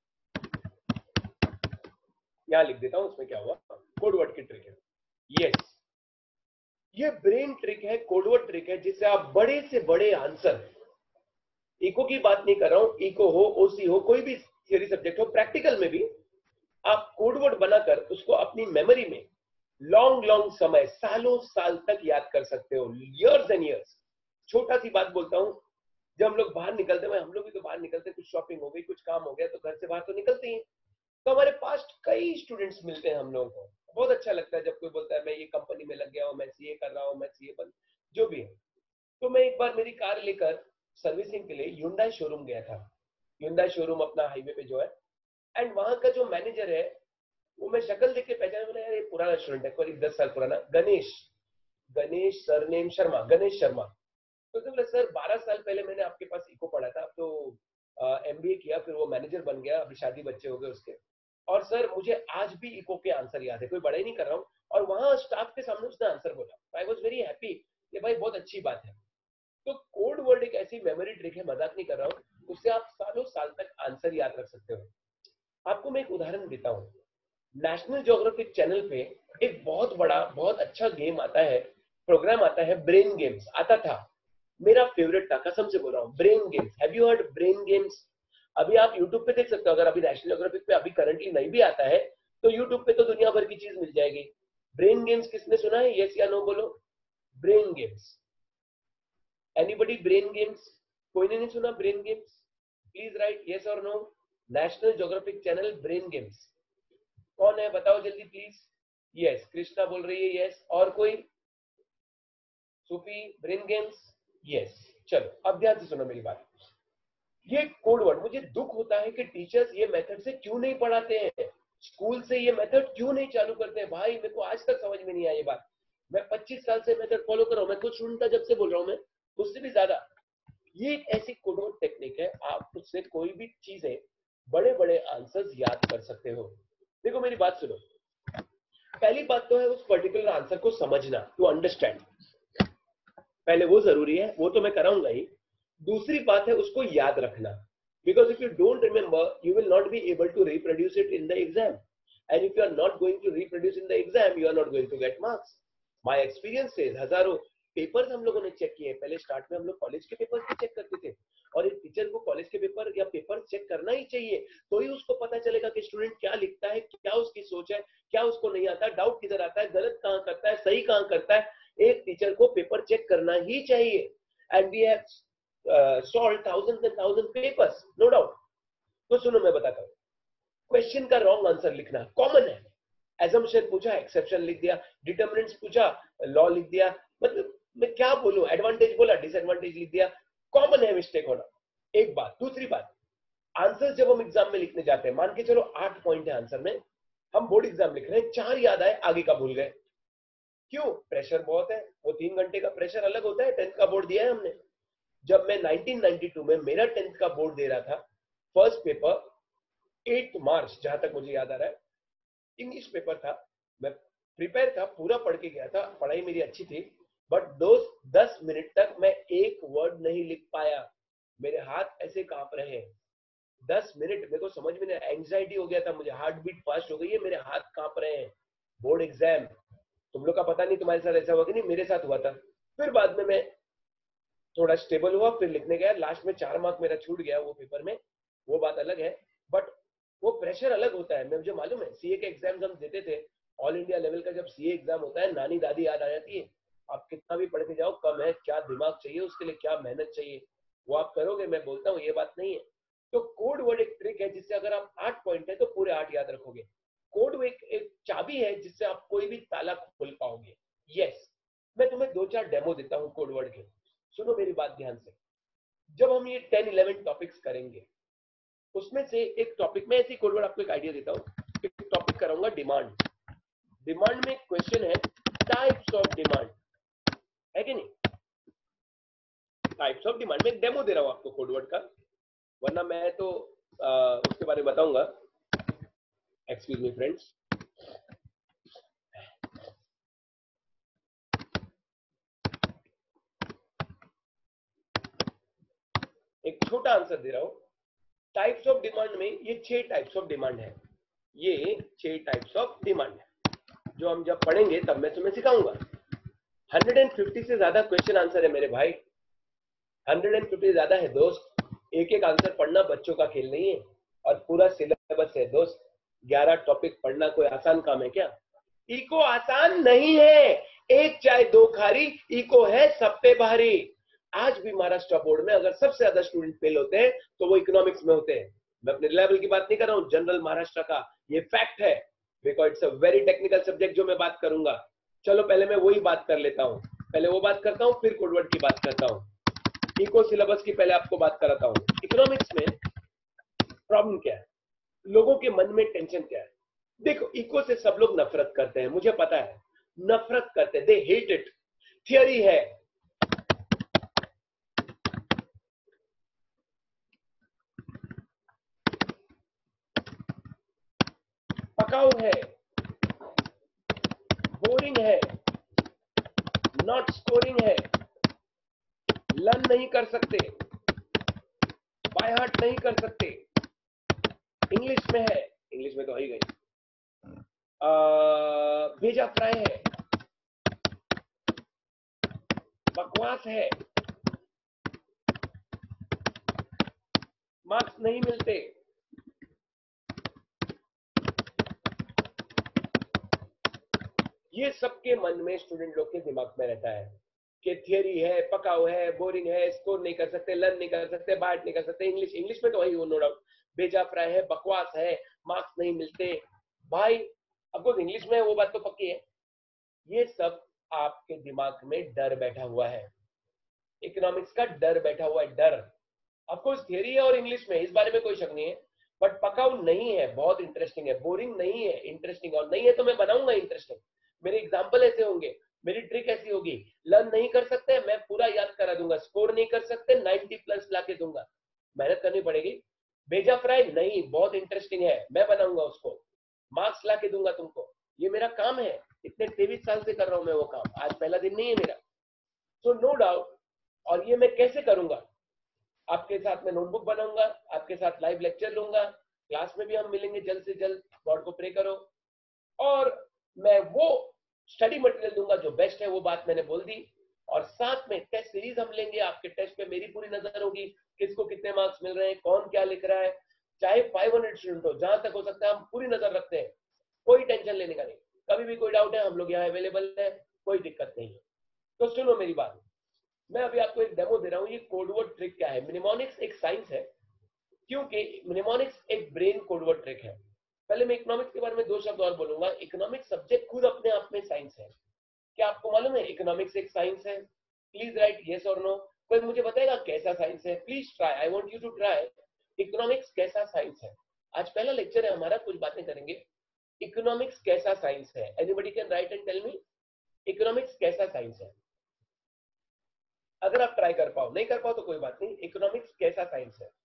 यहां लिख देता हूं, उसमें क्या हुआ. कोड वर्ड की ट्रिक है. यस, ये ब्रेन ट्रिक है, कोड वर्ड ट्रिक है, जिससे आप बड़े से बड़े आंसर, इको की बात नहीं कर रहा हूं, इको हो, ओसी हो, कोई भी थियरी सब्जेक्ट हो, प्रैक्टिकल में भी आप कोड वर्ड बनाकर उसको अपनी मेमोरी में लॉन्ग लॉन्ग समय, सालों साल तक याद कर सकते हो. Years and years. छोटा सी बात बोलता हूं, जब हम लोग बाहर निकलते हैं, हम लोग भी तो बाहर निकलते हैं, कुछ शॉपिंग हो गई, कुछ काम हो गया, तो घर से बाहर तो निकलते ही, तो हमारे पास कई स्टूडेंट्स मिलते हैं हम लोगों को. बहुत अच्छा लगता है जब कोई बोलता है मैं ये कंपनी में लग गया हूं, मैं सीए कर रहा हूं, मैं सीए बन, जो भी है. तो मैं एक बार मेरी कार लेकर सर्विसिंग के लिए Hyundai शोरूम गया था. Hyundai शोरूम अपना हाईवे पे जो है, एंड वहां का जो मैनेजर है, वो मैं शक्ल देख के पहचाना, मैंने यार ये पुराना स्टूडेंट है, करीब 10 साल पुराना, गणेश, गणेश सरनेम शर्मा, गणेश शर्मा. तो बोले सर 12 साल पहले मैंने आपके पास इको पढ़ा था, तो एमबीए किया, फिर वो मैनेजर बन गया, अभी शादी बच्चे हो गए उसके, और सर मुझे आज भी इको के आंसर याद है, कोई बड़ा ही नहीं कर रहा हूँ. और वहां स्टाफ के सामने उसने आंसर बोला. आई वॉज वेरी हैप्पी कि भाई बहुत अच्छी बात है. तो कोड वर्ड एक ऐसी मेमोरी ट्रिक है, मजाक नहीं कर रहा हूँ, उससे आप सालों साल तक आंसर याद रख सकते हो. आपको मैं एक उदाहरण देता हूँ. नेशनल ज्योग्राफिक चैनल पे एक बहुत बड़ा, बहुत अच्छा गेम आता है, प्रोग्राम आता है, ब्रेन गेम्स आता था. मेरा फेवरेट था, कसम से बोल रहा हूँ, brain games. Have you heard brain games? अभी आप यूट्यूब पे देख सकते हो. अगर अभी नेशनल ज्योग्राफिक पे अभी करंटली नहीं भी आता है, तो यूट्यूब पे तो दुनिया भर की चीज मिल जाएगी. ब्रेन गेम्स किसने सुना है? यस या नो बोलो. Brain games. Anybody? Brain games कोई ने नहीं सुना? Brain games, please write yes और no. National Geographic channel, brain games. कौन है बताओ जल्दी प्लीज. यस, कृष्णा बोल रही है यस. और कोई? Sufi, brain games. यस. चलो अब ध्यान से सुनो मेरी बात. ये कोड वर्ड, मुझे दुख होता है कि टीचर्स ये मेथड से क्यों नहीं पढ़ाते हैं, स्कूल से ये मेथड क्यों नहीं चालू करते हैं. भाई मेरे को आज तक समझ में नहीं आई ये बात. मैं 25 साल से मेथड फॉलो कर रहा हूं, मैं खुद स्टूडेंट था जब से बोल रहा हूं, मैं उससे भी ज्यादा. ये एक ऐसी कोड वर्ड टेक्निक है, आप उससे कोई भी चीजें, बड़े बड़े आंसर्स याद कर सकते हो. देखो मेरी बात सुनो. पहली बात तो है उस पर्टिकुलर आंसर को समझना, टू अंडरस्टैंड. पहले वो जरूरी है, वो तो मैं कराऊंगा ही. दूसरी बात है उसको याद रखना, because if you don't remember you will not be able to reproduce it in the exam, and if you are not going to reproduce in the exam you are not going to get marks. My experience says हजारों पेपर्स हम लोगों ने चेक किए. पहले स्टार्ट में हम लोग कॉलेज के पेपर्स भी चेक करते थे, और एक टीचर को कॉलेज के पेपर या पेपर चेक करना ही चाहिए, तो ही उसको पता चलेगा कि स्टूडेंट क्या लिखता है, क्या उसकी सोच है, क्या उसको नहीं आता, डाउट किधर आता है, गलत कहां करता है, सही कहां करता है. एक टीचर को पेपर चेक करना ही चाहिए. And we have solved thousands and thousands papers, no doubt. तो सुनो मैं बताता हूँ. क्वेश्चन का रॉन्ग आंसर लिखना कॉमन है. एजम्पशन पूछा, एक्सेप्शन लिख दिया. डिटर्मिनेंट्स पूछा, लॉ लिख दिया. मतलब मैं क्या बोलूं, एडवांटेज बोला, डिसएडवांटेज लिख दिया. कॉमन है मिस्टेक होना. एक बात. दूसरी बात, आंसर जब हम एग्जाम में लिखने जाते हैं, मान के चलो 8 पॉइंट है आंसर में, हम बोर्ड एग्जाम लिख रहे हैं, 4 याद आए, आगे का भूल गए. क्यों? प्रेशर बहुत है. वो 3 घंटे का प्रेशर अलग होता है. 10th का बोर्ड दिया है हमने. जब मैं 1992 में मेरा 10th का बोर्ड दे रहा था, फर्स्ट पेपर 8 मार्च, जहां तक मुझे याद आ रहा है, इंग्लिश पेपर था. मैं प्रिपेयर था, पूरा पढ़ के गया था, पढ़ाई मेरी अच्छी थी, बट 10 मिनट तक मैं एक वर्ड नहीं लिख पाया. मेरे हाथ ऐसे कांप रहे हैं. 10 मिनट मेरे को समझ में नहीं, एंजाइटी हो गया था मुझे, हार्ट बीट फास्ट हो गई है, मेरे हाथ कांप रहे हैं. Board exam. तुम लोग का पता नहीं तुम्हारे साथ ऐसा हुआ कि नहीं, मेरे साथ हुआ था. फिर बाद में मैं थोड़ा स्टेबल हुआ, फिर लिखने गया. लास्ट में 4 मार्क मेरा छूट गया वो पेपर में, वो बात अलग है, बट वो प्रेशर अलग होता है. मुझे मालूम है, सीए के एग्जाम्स हम देते थे, ऑल इंडिया लेवल का जब सीए एग्जाम होता है, नानी दादी याद आ जाती है. आप कितना भी पढ़ के जाओ कम है, क्या दिमाग चाहिए उसके लिए, क्या मेहनत चाहिए, वो आप करोगे. मैं बोलता हूँ ये बात नहीं है. तो कोड वर्ड एक ट्रिक है, जिससे अगर आप 8 पॉइंट है तो पूरे 8 याद रखोगे. कोड वर्ड एक चाबी है जिससे आप कोई भी ताला खोल पाओगे. यस, मैं तुम्हें 2-4 डेमो देता हूँ कोड वर्ड के. सुनो मेरी बात ध्यान से. जब हम ये 10-11 टॉपिक्स करेंगे, उसमें से एक टॉपिक में, ऐसी कोड वर्ड आपको एक आइडिया देता हूँ, एक टॉपिक कराऊंगा डिमांड. डिमांड में क्वेश्चन है टाइप्स ऑफ डिमांड, है कि नहीं? टाइप्स ऑफ डिमांड में एक डेमो दे रहा हूं आपको कोड वर्ड का, वरना मैं तो उसके बारे में बताऊंगा. Excuse me friends. एक छोटा आंसर दे रहा हूं। टाइप्स ऑफ डिमांड में ये 6 टाइप्स ऑफ डिमांड है, ये 6 टाइप्स ऑफ डिमांड है, जो हम जब पढ़ेंगे तब मैं तुम्हें सिखाऊंगा। 150 से ज्यादा क्वेश्चन आंसर है मेरे भाई, 150 ज्यादा है दोस्त। एक एक आंसर पढ़ना बच्चों का खेल नहीं है, और पूरा सिलेबस है दोस्त। 11 टॉपिक पढ़ना कोई आसान काम है क्या? इको आसान नहीं है, एक चाय दो खारी, इको है सब पे भारी। आज भी महाराष्ट्र बोर्ड में अगर सबसे ज्यादा स्टूडेंट फेल होते हैं तो वो इकोनॉमिक्स में होते हैं। मैं अपने लेवल की बात नहीं कर रहा हूं, जनरल महाराष्ट्र का ये फैक्ट है, because it's a very technical subject जो मैं बात करूंगा। चलो पहले मैं वही बात कर लेता हूं, पहले वो बात करता हूं, फिर कोडवर्ड की बात करता हूं। इको सिलेबस की पहले आपको बात कराता हूं। इकोनॉमिक्स में प्रॉब्लम क्या है, लोगों के मन में टेंशन क्या है? देखो, इको से सब लोग नफरत करते हैं, मुझे पता है, नफरत करते हैं, दे हेट इट। थियरी है, पकाऊ है, बोरिंग है, नॉट स्कोरिंग है, लर्न नहीं कर सकते, बाय हार्ट नहीं कर सकते, इंग्लिश में है, इंग्लिश में तो आ ही गई, भेजा फ्राई है, बकवास है, मार्क्स नहीं मिलते। ये सबके मन में, स्टूडेंट लोग के दिमाग में रहता है कि थियरी है, पकाऊ है, बोरिंग है, स्कोर नहीं कर सकते, लर्न नहीं कर सकते, बाइट नहीं कर सकते। इंग्लिश में तो वही, नो डाउट, भेजा फ्राई है, बकवास है, मार्क्स नहीं मिलते। भाई अब इंग्लिश में वो बात तो पक्की है। ये सब आपके दिमाग में डर बैठा हुआ है, इकोनॉमिक्स का डर बैठा हुआ है, डर। ऑफकोर्स थियरी है और इंग्लिश में, इस बारे में कोई शक नहीं है, बट पकाऊ नहीं है, बहुत इंटरेस्टिंग है। बोरिंग नहीं है, इंटरेस्टिंग, और नहीं है तो मैं बनाऊंगा इंटरेस्टिंग। मेरे एग्जाम्पल ऐसे होंगे, मेरी ट्रिक ऐसी होगी। लर्न नहीं कर सकते, मैं पूरा याद करा दूंगा। स्कोर नहीं कर सकते, 90 प्लस लाके दूंगा, मेहनत करनी पड़ेगी। भेजा फ्राई नहीं, बहुत इंटरेस्टिंग है, मैं बनाऊंगा उसको, मार्क्स लाके दूंगा तुमको। ये मेरा काम है, इतने 23 साल से कर रहा हूं मैं वो काम, आज पहला दिन नहीं है मेरा। So no doubt. और ये मैं कैसे करूंगा? आपके साथ में नोटबुक बनाऊंगा, आपके साथ लाइव लेक्चर लूंगा, क्लास में भी हम मिलेंगे जल्द से जल्द, गॉड को प्रे करो। और मैं वो स्टडी मटेरियल दूंगा जो बेस्ट है, वो बात मैंने बोल दी। और साथ में टेस्ट सीरीज हम लेंगे, आपके टेस्ट पे मेरी पूरी नजर होगी, किसको कितने मार्क्स मिल रहे हैं, कौन क्या लिख रहा है, चाहे 500 स्टूडेंट हो, जहां तक हो सकता है हम पूरी नजर रखते हैं, कोई टेंशन लेने का नहीं। कभी भी कोई डाउट है, हम लोग यहाँ अवेलेबल है, कोई दिक्कत नहीं है। तो सुनो मेरी बात, मैं अभी आपको एक डेमो दे रहा हूँ। ये कोडवर्ड ट्रिक क्या है? मिनेमोनिक्स एक साइंस है, क्योंकि मिनेमोनिक्स एक ब्रेन कोडवर्ड ट्रिक है। पहले मैं इकोनॉमिक्स के बारे में 2 शब्द और बोलूंगा। इकोनॉमिक्स सब्जेक्ट खुद अपने आप में साइंस है। क्या आपको मालूम है इकोनॉमिक्स एक साइंस है? प्लीज राइट यस और नो। कोई मुझे बताएगा कैसा साइंस है? Please try, I want you to try. Economics कैसा साइंस है? आज पहला लेक्चर है हमारा, कुछ बातें करेंगे। इकोनॉमिक्स कैसा साइंस है? Anybody can write and tell me, economics कैसा साइंस है? अगर आप ट्राई कर पाओ, नहीं कर पाओ तो कोई बात नहीं। इकोनॉमिक्स कैसा साइंस है?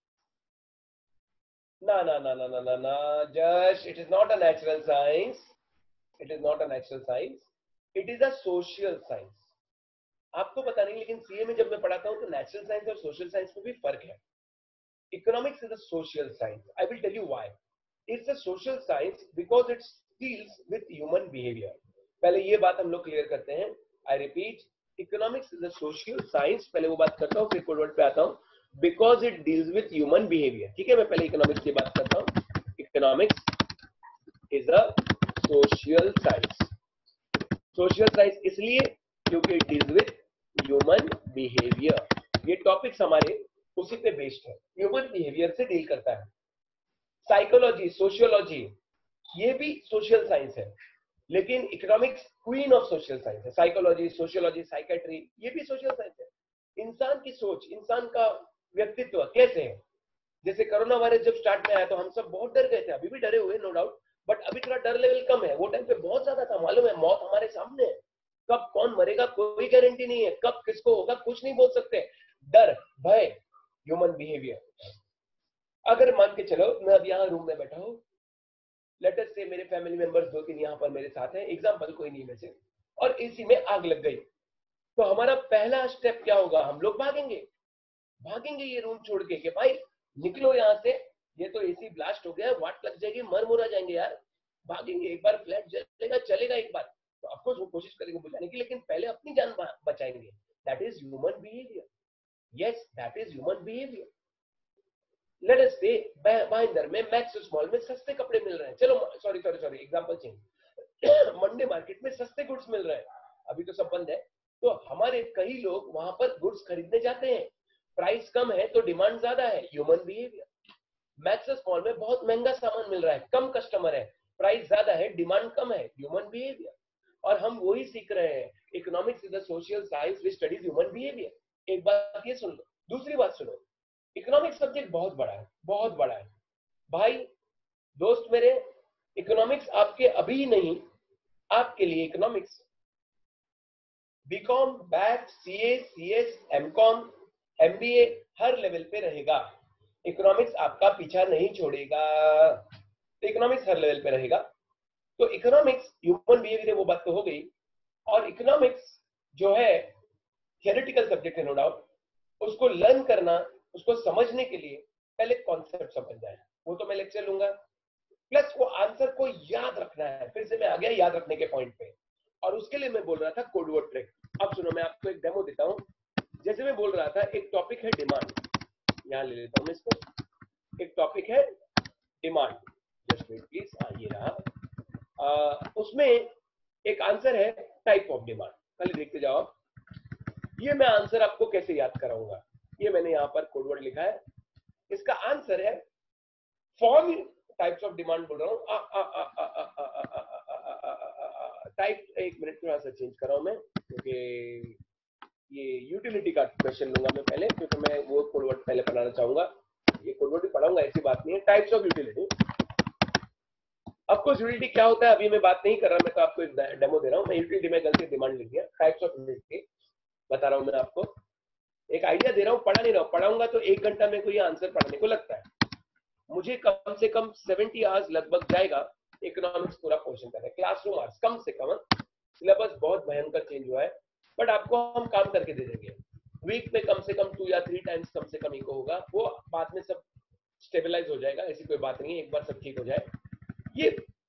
ना ना ना ना ना ना ना, just it is not a natural science, it is not a natural science, it is a social science. आपको पता नहीं, लेकिन सीए में जब मैं पढ़ाता हूं तो नेचुरल साइंस और सोशल साइंस में भी फर्क है। Economics is a social science, I will tell you why. It's a social science because it deals with human behaviour. पहले ये बात हम लोग क्लियर करते हैं। I repeat, economics is a social science, पहले वो बात करता हूं, फिर कोडवर्ड पे आता हूं। Because it deals with human behaviour, ठीक है? मैं पहले इकोनॉमिक्स की बात करता हूं। Economics is a social science. Social science इसलिए क्योंकि it deals with human behaviour. ये टॉपिक्स हमारे उसी पे बेस्ड है, ह्यूमन बिहेवियर से डील करता है। साइकोलॉजी, सोशियोलॉजी, ये भी सोशल साइंस है, लेकिन economics queen of social science है। साइकोलॉजी, सोशियोलॉजी, साइकेट्री, ये भी सोशल साइंस है। इंसान की सोच, इंसान का व्यक्तित्व कैसे है। जैसे कोरोना वायरस जब स्टार्ट में आया तो हम सब बहुत डर गए थे, अभी भी डरे हुए नो डाउट, बट अभी थोड़ा डर लेवल कम है। वो टाइम पे बहुत ज्यादा था, मालूम है, मौत हमारे सामने है, कब कौन मरेगा कोई गारंटी नहीं है, कब किसको होगा कुछ नहीं बोल सकते। डर, भय, ह्यूमन बिहेवियर। अगर मान के चलो मैं अब यहाँ रूम में बैठा हूँ, लेट अस से मेरे फैमिली मेंबर्स 2-3 यहाँ पर मेरे साथ हैं, एग्जांपल कोई नहीं में से, और एसी में आग लग गई, तो हमारा पहला स्टेप क्या होगा? हम लोग भागेंगे। भागेंगे ये रूम छोड़ के कि भाई निकलो यहाँ से, ये तो एसी ब्लास्ट हो गया है, वाट लग जाएगी, मर मुरा जाएंगे यार, भागेंगे, एक बार फ्लैट जलेगा चलेगा एक बार, तो ऑफकोर्स वो कोशिश करेंगे बुझाने की, लेकिन पहले अपनी जान बचाएंगे। That is human behaviour. Yes, that is human behaviour. Let us say Bhayandar में मैक्स स्मॉल में सस्ते कपड़े मिल रहे हैं, चलो sorry example change, Monday market में सस्ते गुड्स मिल रहे हैं, अभी तो सब बंद है, तो हमारे कई लोग वहां पर गुड्स खरीदने जाते हैं, प्राइस कम है तो डिमांड ज्यादा है, ह्यूमन बिहेवियर। मैक्स स्मॉल में बहुत महंगा सामान मिल रहा है, कम कस्टमर है, प्राइस ज्यादा है, डिमांड कम है, ह्यूमन बिहेवियर। और हम वही सीख रहे हैं, economics is the social science which studies human behaviour. एक बात ये सुन लो, दूसरी बात सुनो, इकोनॉमिक्स सब्जेक्ट बहुत बड़ा है, बहुत बड़ा है भाई दोस्त मेरे। इकोनॉमिक्स आपके अभी नहीं, आपके लिए economics BCom, batch, CA, CS, MCom, MBA हर लेवल पे रहेगा। इकोनॉमिक्स आपका पीछा नहीं छोड़ेगा, तो इकोनॉमिक्स हर लेवल पे रहेगा। तो इकोनॉमिक्स ह्यूमन बिहेवियर वो बात तो हो गई, और इकोनॉमिक्स जो है थियोरेटिकल सब्जेक्ट है नो डाउट, उसको लर्न करना, उसको समझने के लिए पहले कॉन्सेप्ट समझना है, वो तो मैं लेक्चर लूंगा, प्लस वो आंसर को याद रखना है। फिर से मैं आ गया याद रखने के पॉइंट पे, और उसके लिए मैं बोल रहा था कोडवर्ड ट्रिक। अब सुनो, मैं आपको एक डेमो देता हूँ। जैसे मैं बोल रहा था, एक टॉपिक है डिमांड, यहाँ ले लेता हूँ मैं इसको, एक टॉपिक है डिमांड, जस्ट वेट प्लीज, ये रहा। उसमें एक आंसर है टाइप ऑफ डिमांड, खाली देखते जाओ आप। ये मैं आंसर आपको कैसे याद कराऊंगा, ये मैंने यहाँ पर कोडवर्ड लिखा है, इसका आंसर है फॉर्म, टाइप्स ऑफ डिमांड बोल रहा हूँ, टाइप, एक मिनट थोड़ा सा चेंज कर रहा हूं मैं, क्योंकि ये यूटिलिटी का क्वेश्चन लूंगा मैं पहले, क्योंकि मैं वो कोडवर्ड पहले पढ़ाना चाहूंगा, ये कोडवर्ड भी पढ़ाऊंगा, ऐसी बात नहीं है। Types of utility, of course utility क्या होता है अभी मैं बात नहीं कर रहा, मैं तो आपको एक डेमो दे रहा हूँ। मैं यूटिलिटी में गलती डिमांड लिख दिया, टाइप्स ऑफ यूटिलिटी बता रहा हूँ मैं आपको, एक आइडिया दे रहा हूँ, पढ़ा नहीं रहा हूँ, पढ़ाऊंगा तो 1 घंटा मेरे को ये आंसर पढ़ने को लगता है, मुझे कम से कम 70 आवर्स लगभग जाएगा इकोनॉमिक्स पूरा पोर्शन करना है, क्लासरूम आवर्स कम से कम। सिलेबस बहुत भयंकर चेंज हुआ है, बट आपको हम काम करके दे देंगे। वीक में कम से कम 2 या 3 टाइम्स कम से कम इको होगा, वो बाद में सब स्टेबलाइज हो जाएगा, ऐसी कोई बात नहीं है, एक बार सब ठीक हो जाए। ये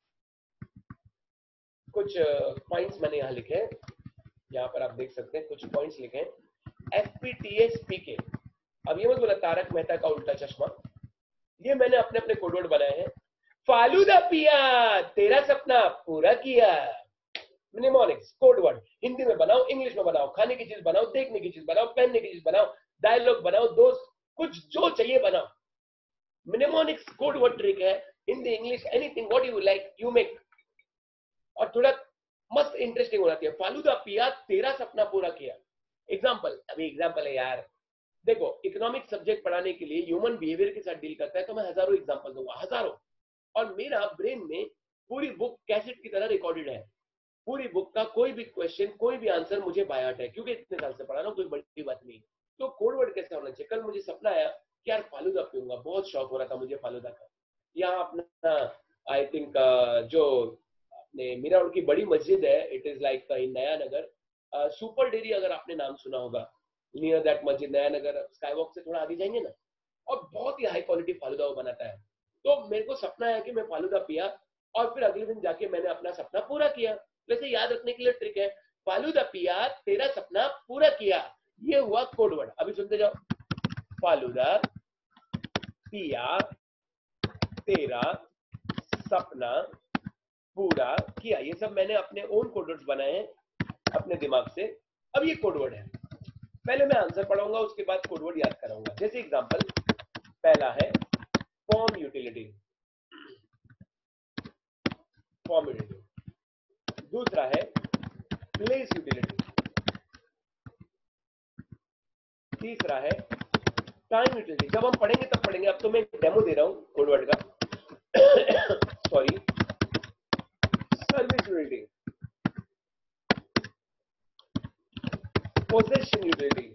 कुछ पॉइंट्स मैंने यहाँ लिखे हैं, यहाँ पर आप देख सकते हैं कुछ पॉइंट्स लिखे हैं। FPTSPK, अब ये मत बोला तारक मेहता का उल्टा चश्मा, ये मैंने अपने अपने कोडवर्ड बनाए हैं। फालूदा पिया तेरा सपना पूरा किया, निमोनिक्स कोडवर्ड, हिंदी में बनाओ, इंग्लिश में बनाओ, खाने की चीज बनाओ, देखने की चीज बनाओ, पहनने की चीज बनाओ, डायलॉग बनाओ, दोस्त कुछ जो चाहिए बनाओ। निमोनिक्स कोडवर्ड ट्रिक है, Hindi English anything what you like you make, और थोड़ा मस्त इंटरेस्टिंग होना चाहिए। फालूदा पिया तेरा सपना पूरा किया। एग्जाम्पल, अभी एग्जाम्पल है यार, देखो इकोनॉमिक सब्जेक्ट पढ़ाने के लिए ह्यूमन बिहेवियर के साथ डील करता है, तो मैं हजारों एग्जांपल दूंगा, हजारों, और मेरा ब्रेन में पूरी बुक कैसेट की तरह रिकॉर्डेड है, पूरी बुक का कोई भी क्वेश्चन, कोई भी आंसर मुझे बाय हार्ट है, क्योंकि इतने साल से पढ़ा रहा हूं, कोई बड़ी बात नहीं। तो कोडवर्ड कैसे होना चाहिए, कल मुझे सपना आया कि यार फालूदा पीऊंगा, बहुत शौक हो रहा था मुझे फालूदा का। यहाँ अपना आई थिंक जो अपने मीरा रोड की बड़ी मस्जिद है, इट इज लाइक इन नया नगर, सुपर डेरी अगर आपने नाम सुना होगा, नियर दैट मस्जिद नया नगर, स्काई वॉक से थोड़ा आगे जाएंगे ना, और बहुत ही हाई क्वालिटी फालूदा वो बनाता है। तो मेरे को सपना है कि मैं फालूदा पिया, और फिर अगले दिन जाके मैंने अपना सपना पूरा किया। वैसे याद रखने के लिए ट्रिक है, फालूदा पिया तेरा सपना पूरा किया, ये हुआ कोडवर्ड। अभी सुनते जाओ, फालूदा पिया तेरा सपना पूरा किया, ये सब मैंने अपने ओन कोडवर्ड्स बनाए हैं अपने दिमाग से। अब ये कोडवर्ड है, पहले मैं आंसर पढ़ाऊंगा, उसके बाद कोडवर्ड याद कराऊंगा। जैसे एग्जांपल, पहला है फॉर्म यूटिलिटी, फॉर्म यूटिलिटी, दूसरा है प्लेस यूटिलिटी, तीसरा है टाइम यूटिलिटी। जब हम पढ़ेंगे तब पढ़ेंगे, अब तो मैं डेमो दे रहा हूं कोडवर्ड का sorry. Service utility, possession utility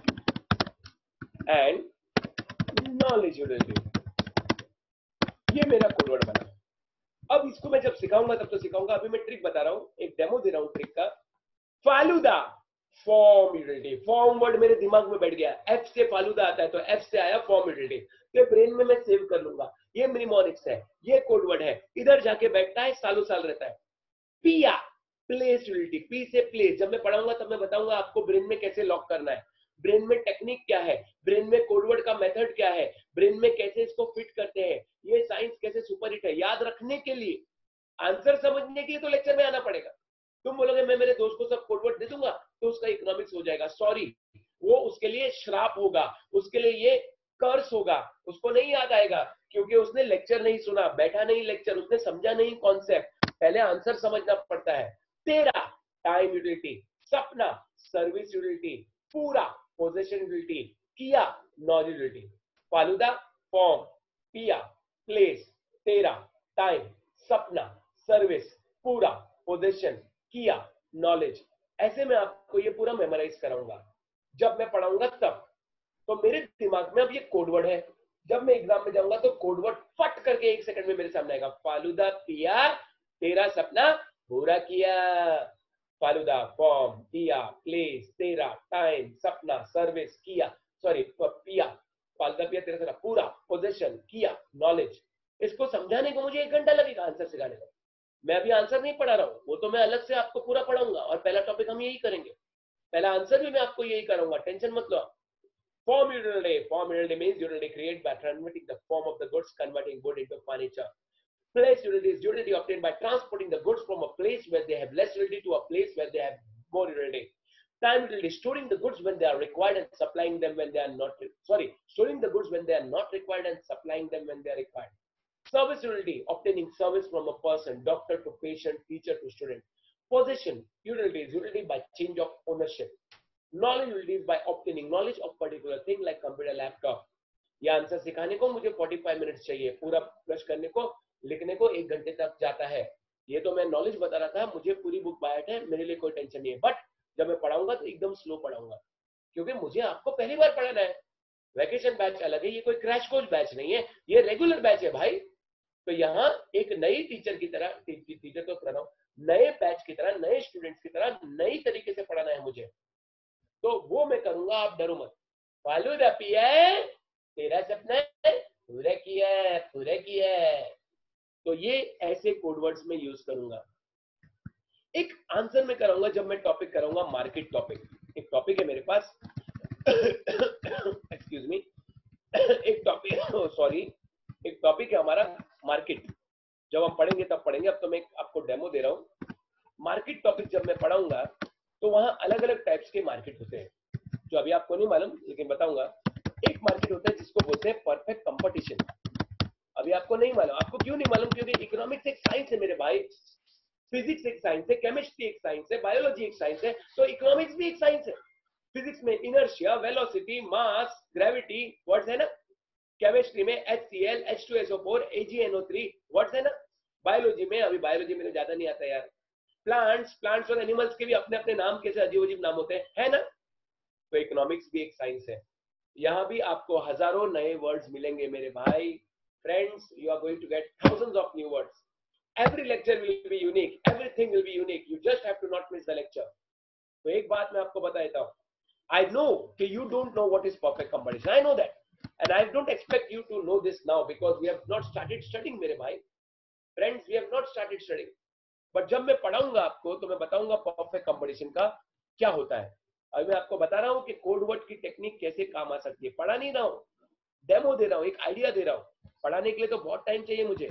and knowledge utility, ये मेरा कोडवर्ड बना। अब इसको मैं जब सिखाऊंगा तब तो सिखाऊंगा, अभी मैं ट्रिक बता रहा हूं, एक डेमो दे रहा हूं ट्रिक का। Falooda form utility, form word मेरे दिमाग में बैठ गया, एफ से फालूदा आता है तो एफ से आया फॉर्म यूटिलिटी, तो ब्रेन में मैं सेव कर लूंगा, ये मिनिमोनिक्स है, ये कोड वर्ड है, इधर जाके बैठता है, सालों साल रहता है। पिया, प्लेस यूटिलिटी, पी से प्लेस, जब मैं पढ़ाऊंगा तब मैं बताऊंगा आपको ब्रेन में कैसे लॉक करना है, ब्रेन में टेक्निक क्या है, ब्रेन में कोडवर्ड का मेथड क्या है, ब्रेन में कैसे इसको फिट करते हैं, ये साइंस कैसे सुपर हिट है। याद रखने के लिए, आंसर समझने के लिए तो लेक्चर में आना पड़ेगा। तुम बोलोगे मैं मेरे दोस्त को सब कोडवर्ड दे दूंगा तो उसका इकोनॉमिक्स हो जाएगा, सॉरी, वो उसके लिए श्राप होगा, उसके लिए ये कर्स होगा, उसको नहीं याद आएगा क्योंकि उसने लेक्चर नहीं सुना, बैठा नहीं लेक्चर, उसने समझा नहीं कॉन्सेप्ट। पहले आंसर समझना पड़ता है। तेरा टाइम यूटिलिटी, सपना सर्विस यूटिलिटी, पूरा पोजेशन यूटिलिटी, किया नॉलेज यूटिलिटी, फालूदा फॉर्म, पिया प्लेस, तेरा टाइम, सपना सर्विस, पूरा पोजेशन, किया नॉलेज। ऐसे में आपको ये पूरा मेमोराइज कराऊंगा, जब मैं पढ़ाऊंगा तब तो मेरे दिमाग में अब ये कोडवर्ड है, जब मैं एग्जाम में जाऊंगा तो कोडवर्ड फट करके 1 सेकंड में मेरे सामने आएगा, फालूदा पिया तेरा सपना पूरा किया, फालूदा फॉर्म, पिया प्लेस, तेरा टाइम, सपना सर्विस, किया सॉरी पिया, फालूदा पिया तेरा सपना पूरा पोजीशन, किया नॉलेज। इसको समझाने को मुझे 1 घंटा लगेगा, आंसर सिखाने को। मैं अभी आंसर नहीं पढ़ा रहा हूँ, वो तो मैं अलग से आपको पूरा पढ़ाऊंगा और पहला टॉपिक हम यही करेंगे, पहला आंसर भी मैं आपको यही करूंगा, टेंशन मत लो। Form utility. Form utility means utility created by converting the form of the goods, converting wood into furniture. Place utility is utility obtained by transporting the goods from a place where they have less utility to a place where they have more utility. Time utility, storing the goods when they are required and supplying them when they are not. Storing the goods when they are not required and supplying them when they are required. Service utility, obtaining service from a person, doctor to patient, teacher to student. Possession utility is utility by change of ownership. Knowledge utility is by obtaining knowledge of particular thing like computer, laptop. ये आंसर सिखाने को मुझे 45 मिनट्स चाहिए, पूरा ब्रश करने को, लिखने को 1 घंटे तक जाता है। ये तो मैं नॉलेज बता रहा था, मुझे पूरी बुक बायट है, मेरे लिए कोई टेंशन नहीं है, बट जब मैं पढ़ाऊंगा तो एकदम स्लो पढ़ाऊंगा क्योंकि मुझे आपको पहली बार पढ़ाना है। वैकेशन बैच अलग है, ये कोई क्रैश कोर्स बैच नहीं है, ये रेगुलर बैच है भाई। तो यहाँ एक नई टीचर की तरह, टीचर तो पढ़ा रहा हूँ, नए बैच की तरह, नए स्टूडेंट्स की तरह नई तरीके से पढ़ाना है मुझे, तो वो मैं करूंगा, आप डरो मत। फालूदा पिया तेरा सपना पूरा किया, पूरा किया। तो ये ऐसे कोडवर्ड्स में यूज करूंगा। एक आंसर में कराऊंगा जब मैं टॉपिक कराऊंगा मार्केट टॉपिक। एक टॉपिक है मेरे पास, एक्सक्यूज मी, एक टॉपिक, सॉरी, एक टॉपिक है हमारा मार्केट। जब हम पढ़ेंगे तब पढ़ेंगे, अब तो मैं आपको डेमो दे रहा हूँ। मार्केट टॉपिक जब मैं पढ़ाऊंगा तो वहां अलग अलग टाइप्स के मार्केट होते हैं जो अभी आपको नहीं मालूम, लेकिन बताऊंगा। एक मार्केट होता है जिसको बोलते हैं परफेक्ट कंपटीशन। अभी आपको नहीं मालूम, आपको क्यों नहीं मालूम? क्योंकि इकोनॉमिक्स एक साइंस है मेरे भाई, फिजिक्स एक साइंस है, केमिस्ट्री एक साइंस है, बायोलॉजी एक साइंस है, तो इकोनॉमिक्स भी एक साइंस है। फिजिक्स में inertia, velocity, mass, gravity words है ना, केमिस्ट्री में HCl, H2SO4, AgNO3 वर्ड्स है ना, बायोलॉजी में, अभी बायोलॉजी में ज्यादा नहीं आता यार, प्लांट्स और एनिमल्स के भी अपने अपने नाम कैसे अजीब अजीब नाम होते हैं, है ना। तो इकोनॉमिक्स भी एक साइंस है। यहाँ भी आपको हजारों नए वर्ड्स मिलेंगे मेरे भाई। Friends, you are going to get thousands of new words. Every lecture will be unique, everything will be unique, you just have to not miss the lecture. तो एक बात मैं आपको बता देता हूँ, आई नो कि you don't know what is perfect competition, I know that, and I don't expect you to know this now because we have not started studying मेरे भाई। Friends, we have not started studying, but जब मैं पढ़ाऊंगा आपको तो मैं बताऊंगा परफेक्ट कंपटीशन का क्या होता है। अभी मैं आपको बता रहा हूं कि कोडवर्ड की टेक्निक कैसे काम आ सकती है, पढ़ा नहीं रहा हूं, डेमो दे रहा हूं, एक आइडिया दे रहा हूं। पढ़ाने के लिए तो बहुत टाइम चाहिए मुझे।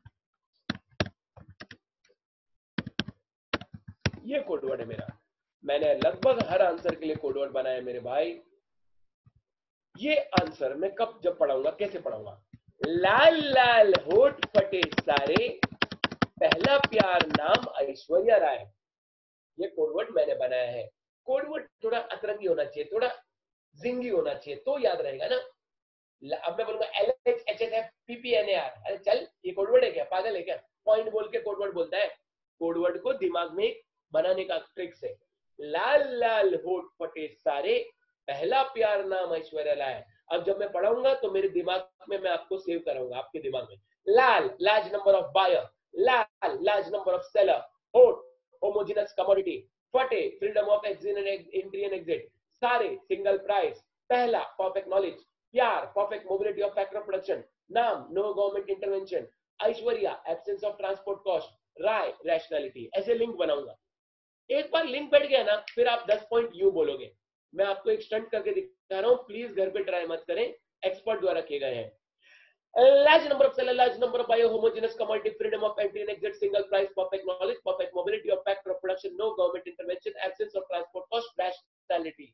ये कोडवर्ड है मेरा, मैंने लगभग हर आंसर के लिए कोडवर्ड बनाया मेरे भाई। ये आंसर मैं कब जब पढ़ाऊंगा, कैसे पढ़ाऊंगा? लाल लाल होठ फटे सारे, पहला प्यार नाम ऐश्वर्या राय। ये कोडवर्ड मैंने बनाया है। कोडवर्ड थोड़ा अतरंगी होना चाहिए, थोड़ा जिंगी होना चाहिए, तो याद रहेगा ना। अब मैं बोलूंगा LHHSFPPNAR, अरे चल, ये कोडवर्ड है क्या? पागल है क्या? पॉइंट बोल के कोडवर्ड बोलता है। कोडवर्ड को दिमाग में बनाने का ट्रिक्स है। लाल लाल होठ फटे सारे, पहला प्यार नाम ऐश्वर्या राय। अब जब मैं पढ़ाऊंगा तो मेरे दिमाग में मैं आपको सेव कराऊंगा, आपके दिमाग में। लाल, लार्ज नंबर ऑफ बायर, लाल, लार्ज नंबर ऑफ सेलर, होठ, होमोजेनस कमोडिटी, फटे, freedom of entry and exit, सारे, सिंगल प्राइस, पहला, परफेक्ट नॉलेज, प्यार, perfect mobility of factor of production, नाम, no government intervention, Aishwarya, absence of transport cost, Rai, rationality. ऐसे लिंक बनाऊंगा। एक बार लिंक बैठ गया ना, फिर आप 10 पॉइंट यूं बोलोगे। मैं आपको एक स्टंट करके दिखा रहा हूं, प्लीज घर पे ट्राई मत करें, एक्सपर्ट द्वारा किए गए हैं। large number of seller, large number of buyer, homogeneous commodity, freedom of entry and exit, single price, perfect knowledge, perfect mobility of factor of production, no government intervention, absence of transport cost, rationality।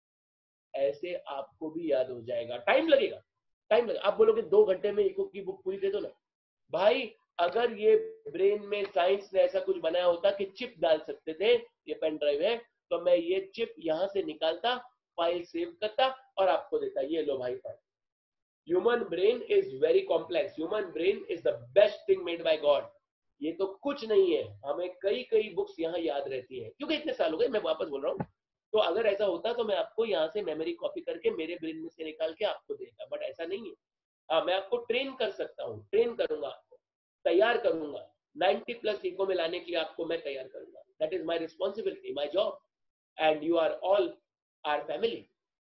ऐसे आपको भी याद हो जाएगा। टाइम लगेगा, टाइम लगेगा। आप बोलोगे 2 घंटे में इको की बुक पूरी दे दो ना। भाई अगर ये ब्रेन में साइंस ने ऐसा कुछ बनाया होता कि चिप डाल सकते थे, ये पेन ड्राइव है, तो मैं ये चिप यहां से निकालता, फाइल सेव करता और आपको देता, ये लो भाई file. Human brain is very complex, human brain is the best thing made by God. ये तो कुछ नहीं है, हमें कई कई बुक्स यहाँ याद रहती है, क्योंकि इतने साल हो गए। मैं वापस बोल रहा हूँ, तो अगर ऐसा होता तो मैं आपको यहाँ से मेमोरी कॉपी करके मेरे ब्रेन में से निकाल के आपको देता, बट ऐसा नहीं है। हाँ, मैं आपको ट्रेन कर सकता हूँ, ट्रेन करूंगा, आपको तैयार करूंगा, 90+ इको में लाने के लिए आपको मैं तैयार करूंगा। That is my responsibility, my job, and you are all our family.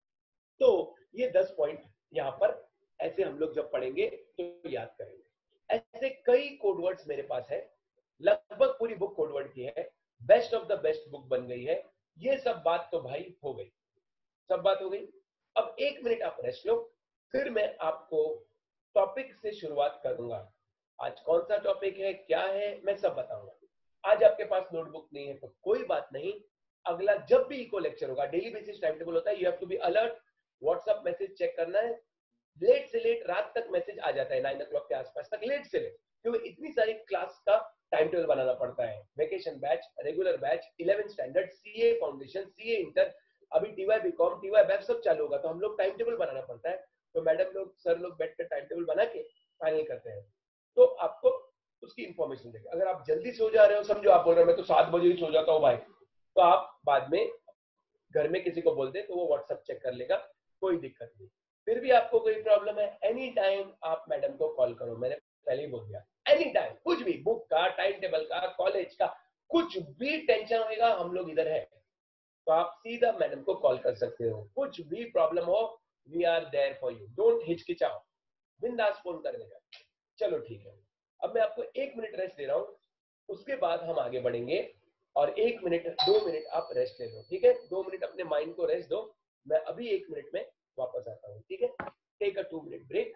तो ये 10 पॉइंट यहाँ पर ऐसे हम लोग जब पढ़ेंगे तो याद करेंगे। ऐसे कई कोडवर्ड्स मेरे पास है, लगभग पूरी बुक कोडवर्ड की है, best of the best book बन गई है। ये सब बात तो भाई हो गई, सब बात हो गई। अब 1 मिनट आप रेस्ट लो, फिर मैं आपको टॉपिक से शुरुआत करूंगा। आज कौन सा टॉपिक है, क्या है, मैं सब बताऊंगा। आज आपके पास नोटबुक नहीं है तो कोई बात नहीं, अगला जब भी इको लेक्चर होगा, डेली बेसिस टाइम टेबल होता है, you have to be alert. WhatsApp message check करना है, लेट से लेट रात तक मैसेज आ जाता है, 9 o'clock के आसपास तक, लेट से लेट, क्योंकि इतनी सारी क्लास का टाइम टेबल बनाना पड़ता है। Vacation batch, regular batch, 11th standard, CA foundation, CA inter, अभी टीवाई बीकॉम, टीवाई वेब सब चालू होगा, तो हम लोग टाइम टेबल बनाना पड़ता है। तो मैडम लोग, सर लोग बैठ कर टाइम टेबल बना के फाइनल करते हैं, तो आपको उसकी इंफॉर्मेशन देगा। अगर आप जल्दी सो जा रहे हो, समझो आप बोल रहे हो मैं तो 7 बजे ही सो जाता हूँ भाई, तो आप बाद में घर में किसी को बोल दे तो वो व्हाट्सएप चेक कर लेगा, कोई दिक्कत नहीं। फिर भी आपको कोई प्रॉब्लम है, एनी टाइम आप मैडम को कॉल करो, मैंने पहले ही बोल दिया, एनी टाइम, कुछ भी, बुक का, टाइम टेबल का, कॉलेज का, कुछ भी टेंशन होगा, हम लोग इधर है, तो आप सीधा मैडम को कॉल कर सकते हो। कुछ भी प्रॉब्लम हो, we are there for you, don't हिचकिचाओ, बिंदास फोन कर देगा। चलो ठीक है, अब मैं आपको 1 मिनट रेस्ट दे रहा हूँ, उसके बाद हम आगे बढ़ेंगे। और 1 मिनट 2 मिनट आप रेस्ट ले लो, ठीक है? 2 मिनट अपने माइंड को रेस्ट दो, मैं अभी 1 मिनट में वापस आता हूँ, ठीक है? Take a 2 minute break.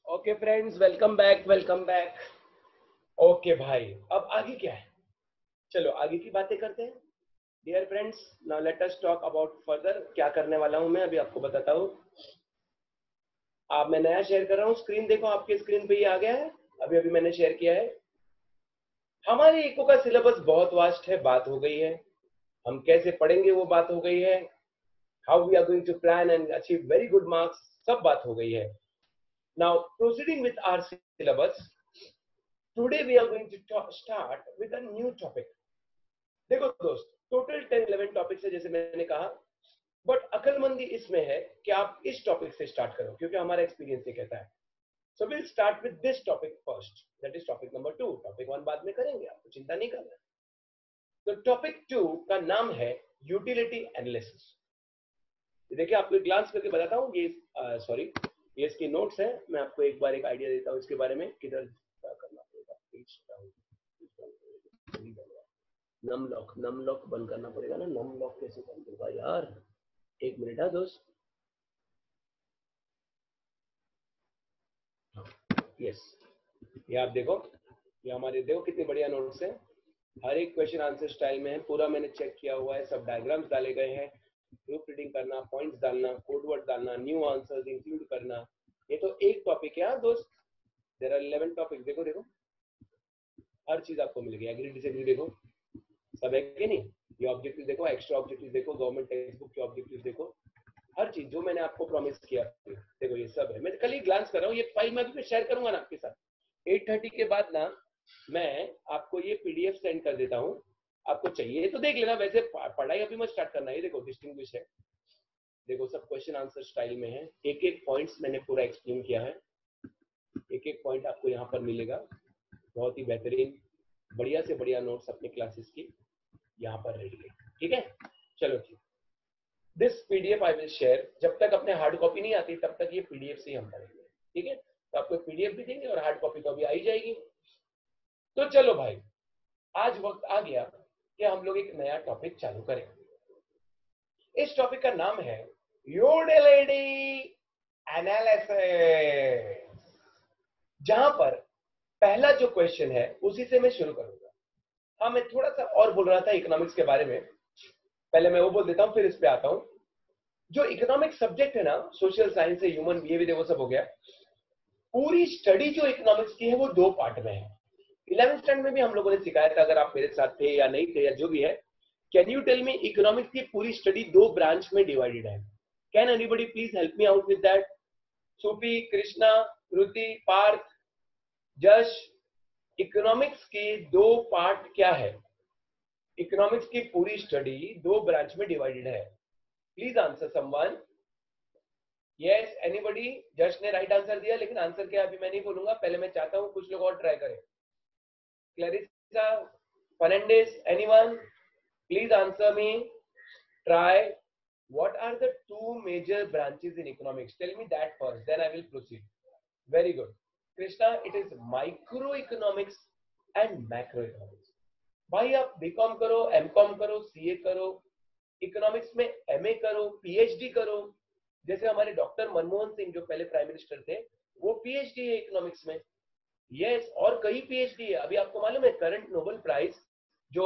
Okay friends, welcome back, welcome back. Okay भाई, अब आगे क्या है? चलो आगे की बातें करते हैं। Dear friends, now let us talk about further. क्या करने वाला हूं मैं, अभी आपको बताता हूं। आप, मैं नया शेयर कर रहा हूं स्क्रीन, देखो आपके स्क्रीन पे ये आ गया है, अभी अभी मैंने शेयर किया है। हमारे इको का सिलेबस बहुत वास्ट है, बात हो गई है। हम कैसे पढ़ेंगे वो बात हो गई है। How we are going to plan and achieve very good marks, सब बात हो गई है। Now proceeding with our syllabus, today we are going to start with a new topic. देखो दोस्त, टोटल 10-11 टॉपिक्स है जैसे मैंने कहा, बट अकलमंदी इसमें है कि आप इस टॉपिक से स्टार्ट करो, क्योंकि हमारा एक्सपीरियंस ये कहता है। So will start with this topic first, that is topic number 2। Topic 1 बाद में करेंगे, आपको चिंता नहीं करना। तो टॉपिक 2 का नाम है यूटिलिटी एनालिसिस। देखिए आपको एक ग्लांस करके बताता हूँ, ये सॉरी, ये इसके नोट्स है। मैं आपको एक बार एक आइडिया देता हूँ इसके बारे में, किधर करना पड़ेगा। नम लॉक बंद करना पड़ेगा ना, नम लॉक कैसे बंद होगा यार, एक मिनट है दोस्त। यस, ये आप देखो, ये हमारे देखो कितने बढ़िया नोट्स हैं। हर एक क्वेश्चन आंसर स्टाइल में है, पूरा मैंने चेक किया हुआ है, सब डायग्राम्स डाले गए हैं। ग्रुप रीडिंग करना, पॉइंट्स डालना, कोड वर्ड डालना, न्यू आंसर्स इंक्लूड करना। ये तो एक टॉपिक है दोस्त, देयर आर 11 टॉपिक। देखो देखो, हर चीज आपको मिलेगी। एग्री डिसएग्री देखो, सब है कि नहीं। ये ऑब्जेक्टिव देखो, एक्स्ट्रा ऑब्जेक्टिव देखो, गवर्नमेंट टेक्स्ट बुक के ऑब्जेक्टिव देखो, हर चीज जो मैंने आपको प्रॉमिस किया देखो, ये सब है। मैं कल ही ग्लांस कर रहा हूँ, ये फाइल मैं अभी शेयर करूंगा ना आपके साथ। 8:30 के बाद ना मैं आपको ये पीडीएफ सेंड कर देता हूँ, आपको चाहिए तो देख लेना। वैसे पढ़ाई अभी मत स्टार्ट करना। ये देखो डिस्टिंग्विश है, देखो सब क्वेश्चन आंसर स्टाइल में है। एक एक पॉइंट्स मैंने पूरा एक्सप्लेन किया है, एक एक पॉइंट आपको यहाँ पर मिलेगा। बहुत ही बेहतरीन, बढ़िया से बढ़िया नोट्स अपने क्लासेस की यहाँ पर रेडी है, ठीक है। चलो ठीक, this PDF I will share. जब तक अपने हार्ड कॉपी नहीं आती तब तक ये पीडीएफ से ही हम पढ़ेंगे, ठीक है। तो आपको पीडीएफ भी देंगे और हार्ड कॉपी तो अभी आ ही जाएगी। तो चलो भाई, आज वक्त आ गया कि हम लोग एक नया टॉपिक चालू करें। इस टॉपिक का नाम है यूटिलिटी एनालिसिस, जहां पर पहला जो क्वेश्चन है उसी से मैं शुरू करूंगा। हाँ, मैं थोड़ा सा और बोल रहा था इकोनॉमिक्स के बारे में, पहले मैं वो बोल देता हूं फिर इस पे आता हूं। जो इकोनॉमिक सब्जेक्ट है ना, सोशल साइंस है, ह्यूमन बिहेवियर, वो सब हो गया। पूरी स्टडी जो इकोनॉमिक्स की है वो 2 पार्ट में है। 11th स्टैंडर्ड में भी हम लोगों ने सिखाया था, अगर आप मेरे साथ थे या नहीं थे या जो भी है। Can you tell me, economics की पूरी स्टडी 2 ब्रांच में डिवाइडेड है। Can anybody please help me out with that? Supi, Krishna, Ruti, Parth, Jash, economics के 2 पार्ट क्या है? इकोनॉमिक्स की पूरी स्टडी 2 ब्रांच में डिवाइडेड है। Please answer someone. Yes, anybody? Jash ने राइट आंसर दिया, लेकिन आंसर क्या अभी मैं नहीं बोलूंगा, पहले मैं चाहता हूं कुछ लोग और ट्राई करें। Clarissa, Fernandez, anyone? Please answer me, try. What are the 2 major branches in economics? Tell me that first, then I will proceed. Very good. Krishna, it is microeconomics and macroeconomics. भाई आप बीकॉम करो, एमकॉम करो, सीए करो, इकोनॉमिक्स में एमए करो, पीएचडी करो। जैसे हमारे डॉक्टर मनमोहन सिंह जो पहले प्राइम मिनिस्टर थे, वो पीएचडी है इकोनॉमिक्स में। यस, और कई पीएचडी है। अभी आपको मालूम है करंट नोबेल प्राइज जो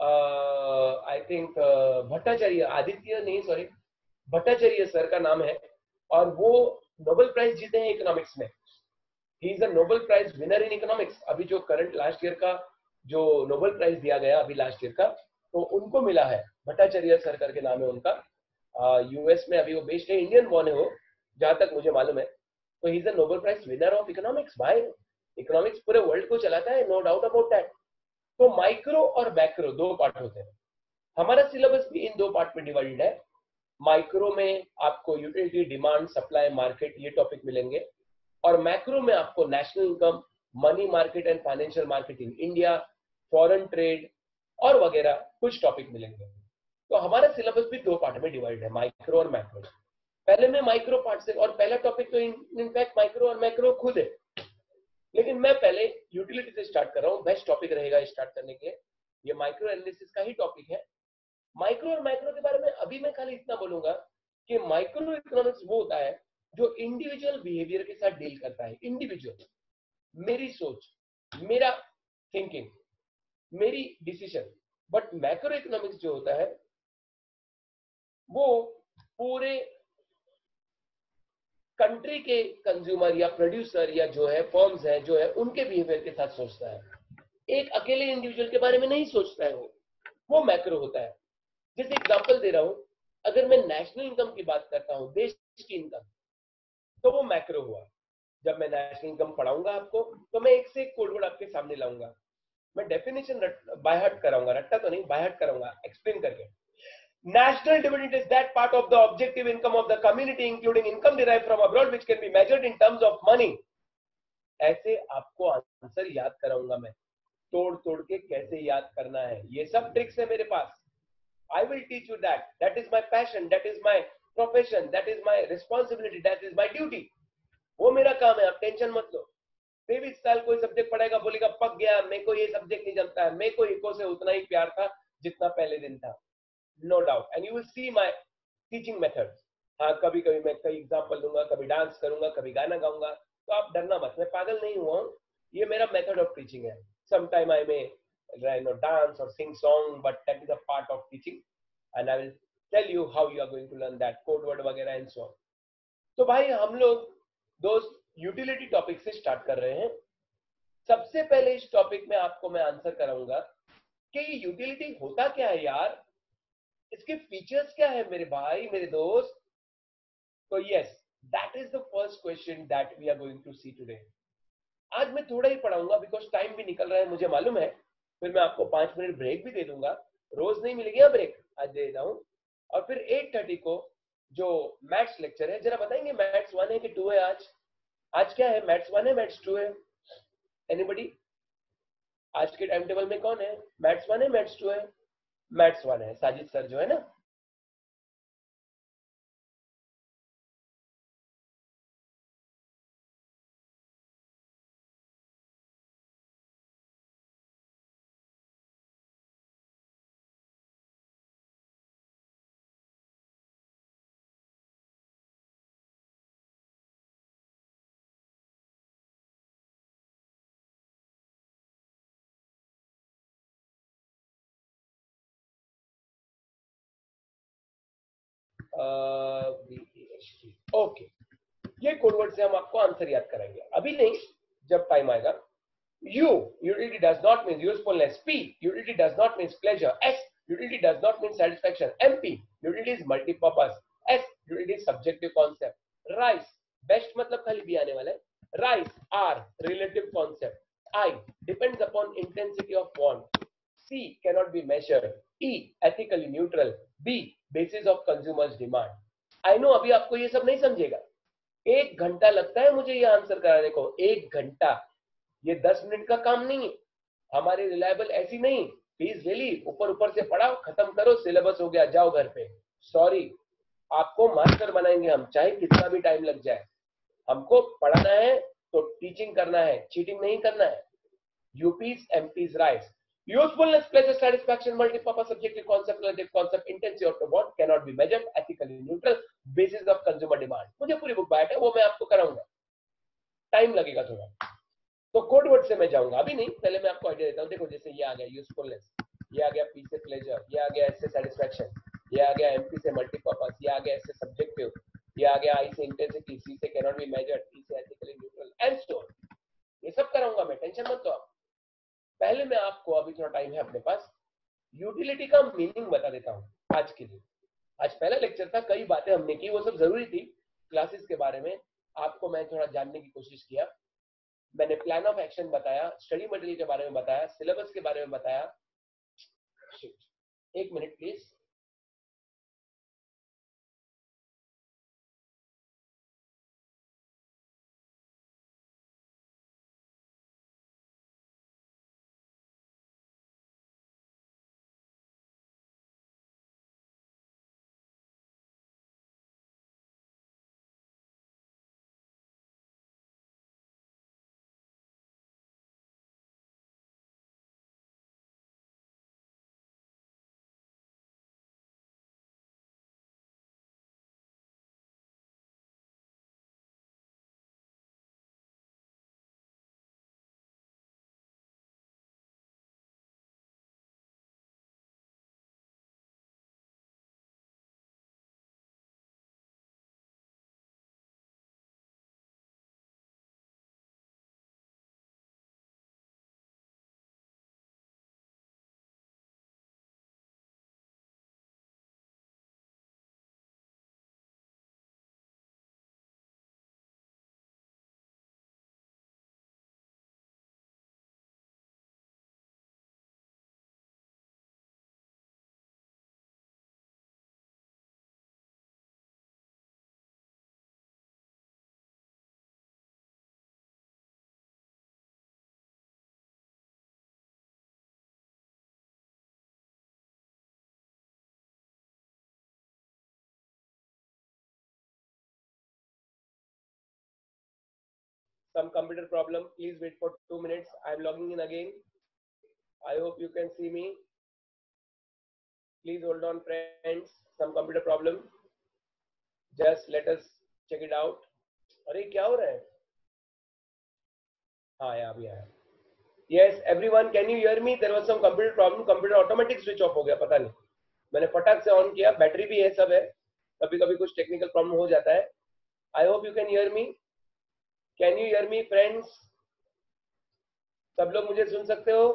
आई थिंक भट्टाचार्य, आदित्य नहीं सॉरी, भट्टाचार्य सर का नाम है, और वो नोबेल प्राइज जीते हैं इकोनॉमिक्स में। He is a Nobel prize winner in economics. अभी जो करंट लास्ट ईयर का जो नोबेल प्राइज दिया गया अभी लास्ट ईयर का, तो उनको मिला है, भट्टाचार्य सर करके नाम है उनका। यूएस में अभी वो बेस्ड है, इंडियन बॉर्न है वो, जहां तक मुझे मालूम है। तो he is a Nobel prize winner of economics. भाई इकोनॉमिक्स पूरे वर्ल्ड को चलाता है, नो डाउट अबाउट दैट। तो माइक्रो और मैक्रो 2 पार्ट होते हैं। हमारा सिलेबस भी इन 2 पार्ट में डिवाइडेड है। माइक्रो में आपको यूटिलिटी, डिमांड, सप्लाई, मार्केट, ये टॉपिक मिलेंगे, और मैक्रो में आपको national income, money market and financial market in India, foreign trade और वगैरह कुछ टॉपिक मिलेंगे। तो हमारा सिलेबस भी 2 पार्ट में डिवाइड है, माइक्रो और मैक्रो। पहले मैं माइक्रो पार्ट से, और पहला टॉपिक तो इनफैक्ट माइक्रो और मैक्रो खुद है, लेकिन मैं पहले यूटिलिटी से स्टार्ट कर रहा हूँ। बेस्ट टॉपिक रहेगा स्टार्ट करने के लिए, ये माइक्रो एनालिसिस का ही टॉपिक है। माइक्रो और मैक्रो के बारे में अभी मैं खाली इतना बोलूंगा कि माइक्रो इकोनॉमिक्स वो होता है जो इंडिविजुअल बिहेवियर के साथ डील करता है, इंडिविजुअल, मेरी सोच, मेरा थिंकिंग, मेरी डिसीजन। बट मैक्रो इकोनॉमिक्स जो होता है वो पूरे कंट्री के कंज्यूमर या प्रोड्यूसर या जो है फर्म्स है जो है उनके बिहेवियर के साथ सोचता है, एक अकेले इंडिविजुअल के बारे में नहीं सोचता है वो मैक्रो होता है। जैसे एग्जांपल दे रहा हूं, अगर मैं नेशनल इनकम की बात करता हूं, देश की इनकम, तो वो मैक्रो हुआ। जब मैं नेशनल इनकम पढ़ाऊंगा आपको तो मैं एक से एक कोडवर्ड आपके सामने लाऊंगा, मैं डेफिनेशन बाय हार्ट कराऊंगा, रट्टा तो नहीं, बाय हार्ट कराऊंगा एक्सप्लेन करके। National dividend is that part of the objective income of the community, including income derived from abroad, which can be measured in terms of money. ऐसे आपको आंसर याद कराऊंगा मैं, तोड़ तोड़ के कैसे याद करना है, ये सब ट्रिक्स है मेरे पास। I will teach you that. That is my passion, that is my profession, that is my responsibility, that is my duty. वो मेरा काम है, आप टेंशन मत लो। 23 साल कोई सब्जेक्ट पढ़ेगा, बोलेगा पक गया, मेरे को ये सब्जेक्ट नहीं जमता है, मेरे को इको से उतना ही प्यार था जितना पहले दिन था। No doubt, and you will see my teaching methods. हाँ, कभी कभी मैं कई एग्जांपल दूंगा, कभी डांस करूंगा, कभी गाना गाऊंगा, तो आप डरना मत, मैं पागल नहीं हुआ हूँ, ये मेरा मेथड ऑफ टीचिंग है। Sometime I may dance or sing song, but that is a part of teaching, and I will tell you how you are going to learn that code word वगैरह and so on. तो भाई हम लोग दोस्त यूटिलिटी टॉपिक से स्टार्ट कर रहे हैं। सबसे पहले इस टॉपिक में आपको मैं आंसर कराऊंगा कि ये यूटिलिटी होता क्या है यार, इसके फीचर्स क्या है मेरे भाई, मेरे दोस्त। तो yes, that is the first question that we are going to see today. आज मैं थोड़ा ही पढ़ाऊंगा बिकॉज टाइम भी निकल रहा है, मुझे मालूम है। फिर मैं आपको 5 मिनट ब्रेक भी दे दूंगा, रोज नहीं मिलेगी ब्रेक, आज दे देता हूं। और फिर 8:30 को जो मैथ्स लेक्चर है, जरा बताएंगे मैथ्स 1 है कि 2 है आज? आज क्या है, मैथ्स 1 है मैथ्स 2 है? एनीबडी? आज के टाइम टेबल में कौन है, मैथ्स 1 है मैथ्स 2 है? मैथ्स 1 है, साजिद सर जो है ना। ओके, ये कोडवर्ड से हम आपको आंसर याद कराएंगे, अभी नहीं, जब टाइम आएगा। U, utility does not mean usefulness. P, utility does not mean pleasure. S, utility does not mean satisfaction. MP, utility is multi-purpose. S, utility is subjective concept. Rise, best मतलब खाली भी आने वाला है। Rise, R, relative concept. I, depends upon intensity of want. C, cannot be measured. E, ethically neutral. B, basis of consumers demand. I know अभी आपको ये सब नहीं समझेगा, 1 घंटा लगता है मुझे ये आंसर कराने को, 1 घंटा। ये 10 मिनट का काम नहीं है, हमारे रिलायबल ऐसी नहीं, फीस ले ली, ऊपर ऊपर से पढ़ाओ, खत्म करो, सिलेबस हो गया, जाओ घर पे। सॉरी, आपको मास्टर बनाएंगे हम, चाहे कितना भी टाइम लग जाए। हमको पढ़ाना है तो टीचिंग करना है, चीटिंग नहीं करना है। यूपीज एमपीज राइट्स, usefulness, pleasure, satisfaction, multi-purpose, subjective concept, relative concept, intensity of the want, cannot be measured, ethically neutral, basis of consumer demand। मुझे पूरी बुक बैठ है, वो मैं आपको कराऊंगा, टाइम लगेगा थोड़ा। तो कोड वर्ड से मैं जाऊंगा, अभी नहीं, पहले मैं आपको आइडिया देता हूँ। देखो, जैसे ये आ गया यूजफुलनेस, ये आ गया पी से प्लेजर, ये आ गया एस से सेटिस्फैक्शन, ये आ गया एमपी से मल्टीपर्पस, ये आ गया एस से सब्जेक्टिव, ये आ गया आई से इंटेंसिटी, सी से कैनॉट बी मेजर्ड, टी से ethically neutral and so on. ये सब कराऊंगा मैं, टेंशन मत लो आप। पहले मैं आपको, अभी थोड़ा टाइम है अपने पास, यूटिलिटी का मीनिंग बता देता हूँ आज के लिए। आज पहला लेक्चर था, कई बातें हमने की, वो सब जरूरी थी, क्लासेस के बारे में आपको मैं थोड़ा जानने की कोशिश किया। मैंने प्लान ऑफ एक्शन बताया, स्टडी मटेरियल के बारे में बताया, सिलेबस के बारे में बताया। 1 minute please. some computer problem. Please wait for 2 minutes. I am logging in again. I hope you can see me. Please hold on, friends. Some computer problem. Just let us check it out. अरे क्या हो रहा है? हाँ यहाँ भी आया. Yes, everyone, can you hear me? There was some computer problem. Computer automatic switch off हो गया, पता नहीं. मैंने फटाक से ऑन किया, बैटरी भी है, सब है. कभी-कभी कुछ टेक्निकल प्रॉब्लम हो जाता है. I hope you can hear me. Can you hear me, friends? सब लोग मुझे सुन सकते हो?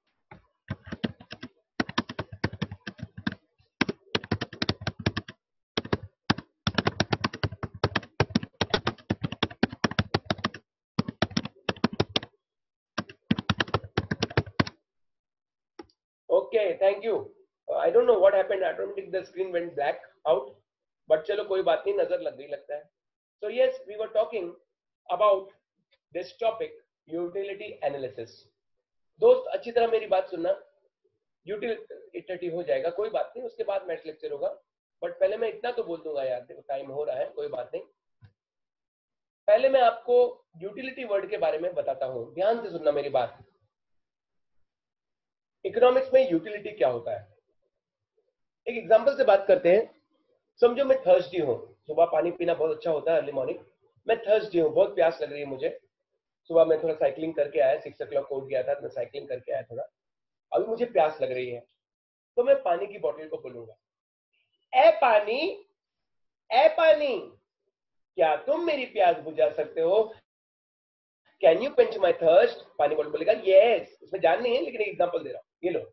Okay, thank you. I don't know what happened. Automatically the screen went black out. But चलो कोई बात नहीं, नजर लग गई लगता है. So yes, we were talking about this topic, utility analysis. दोस्त अच्छी तरह मेरी बात सुनना. यूटिलिटी हो जाएगा, कोई बात नहीं, उसके बाद मैथ लेक्चर होगा. बट पहले मैं इतना तो बोल दूंगा यार, देखो टाइम हो रहा है, कोई बात नहीं. पहले मैं आपको यूटिलिटी वर्ड के बारे में बताता हूं, ध्यान से सुनना मेरी बात. इकोनॉमिक्स में यूटिलिटी क्या होता है, एक एग्जांपल से बात करते हैं. समझो मैं थर्स्टी हूं, सुबह पानी पीना बहुत अच्छा होता है अर्ली मॉर्निंग. मैं थर्स्टी हूं, बहुत प्यास लग रही है मुझे. सुबह मैं थोड़ा साइकिलिंग करके आया, 6 o'clock कोर्ट गया था, मैं साइकिलिंग करके आया थोड़ा. अभी मुझे प्यास लग रही है, तो मैं पानी की बोतल को बोलूंगा, ए पानी, ए पानी, क्या तुम मेरी प्यास बुझा सकते हो? Can you quench my thirst? पानी बोतल बोलेगा यस. इसमें जान नहीं है, लेकिन एक एग्जांपल दे रहा हूं, ये लो.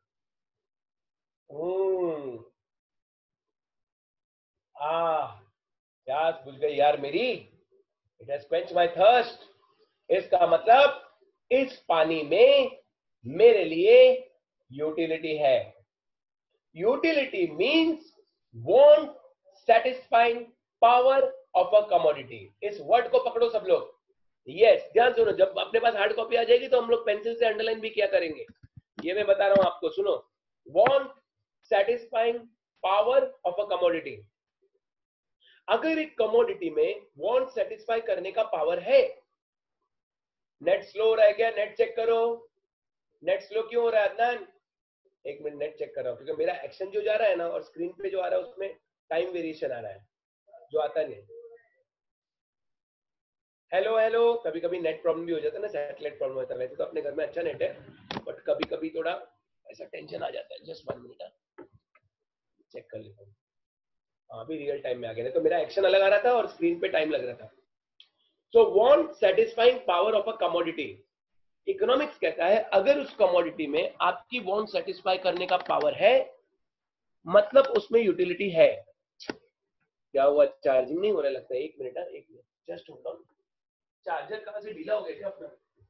प्यास बुझ गई यार मेरी. It has quench my thirst. इसका मतलब इस पानी में मेरे लिए यूटिलिटी है. Utility means want satisfying power of a commodity. इस वर्ड को पकड़ो सब लोग. यस, ध्यान सुनो, जब अपने पास हार्ड कॉपी आ जाएगी तो हम लोग पेंसिल से अंडरलाइन भी किया करेंगे. ये मैं बता रहा हूं आपको, सुनो. Want satisfying power of a commodity. अगर एक कमोडिटी में वांट सेटिस्फाई करने का पावर है. नेट स्लो हो रहा है क्या? नेट चेक करो. नेट स्लो क्यों हो रहा है अदनान? एक मिनट, नेट चेक कर रहा हूं, क्योंकि मेरा एक्शन जो जा रहा है ना, और स्क्रीन पे जो आ रहा है उसमें टाइम वेरिएशन आ रहा है, जो आता नहीं. Hello hello. कभी कभी नेट प्रॉब्लम भी हो जाता है ना, सैटेलाइट प्रॉब्लम होता है. वैसे तो अपने घर में अच्छा नेट है, बट कभी कभी थोड़ा ऐसा टेंशन आ जाता है. जस्ट 1 मिनट चेक कर लेता हूँ. हाँ, अभी रियल टाइम में आ गया, तो मेरा एक्शन अलग आ रहा था और स्क्रीन पे टाइम लग रहा था. So want satisfying power of a commodity. Economics कहता है अगर उस कमोडिटी में आपकी वांट सेटिस्फाई करने का पावर है, मतलब उसमें यूटिलिटी है. क्या हुआ? चार्जिंग नहीं हो रहा लगता है. 1 minute, 1 minute, just hold on. Charger कहां से ढीला हो गया क्या अपना?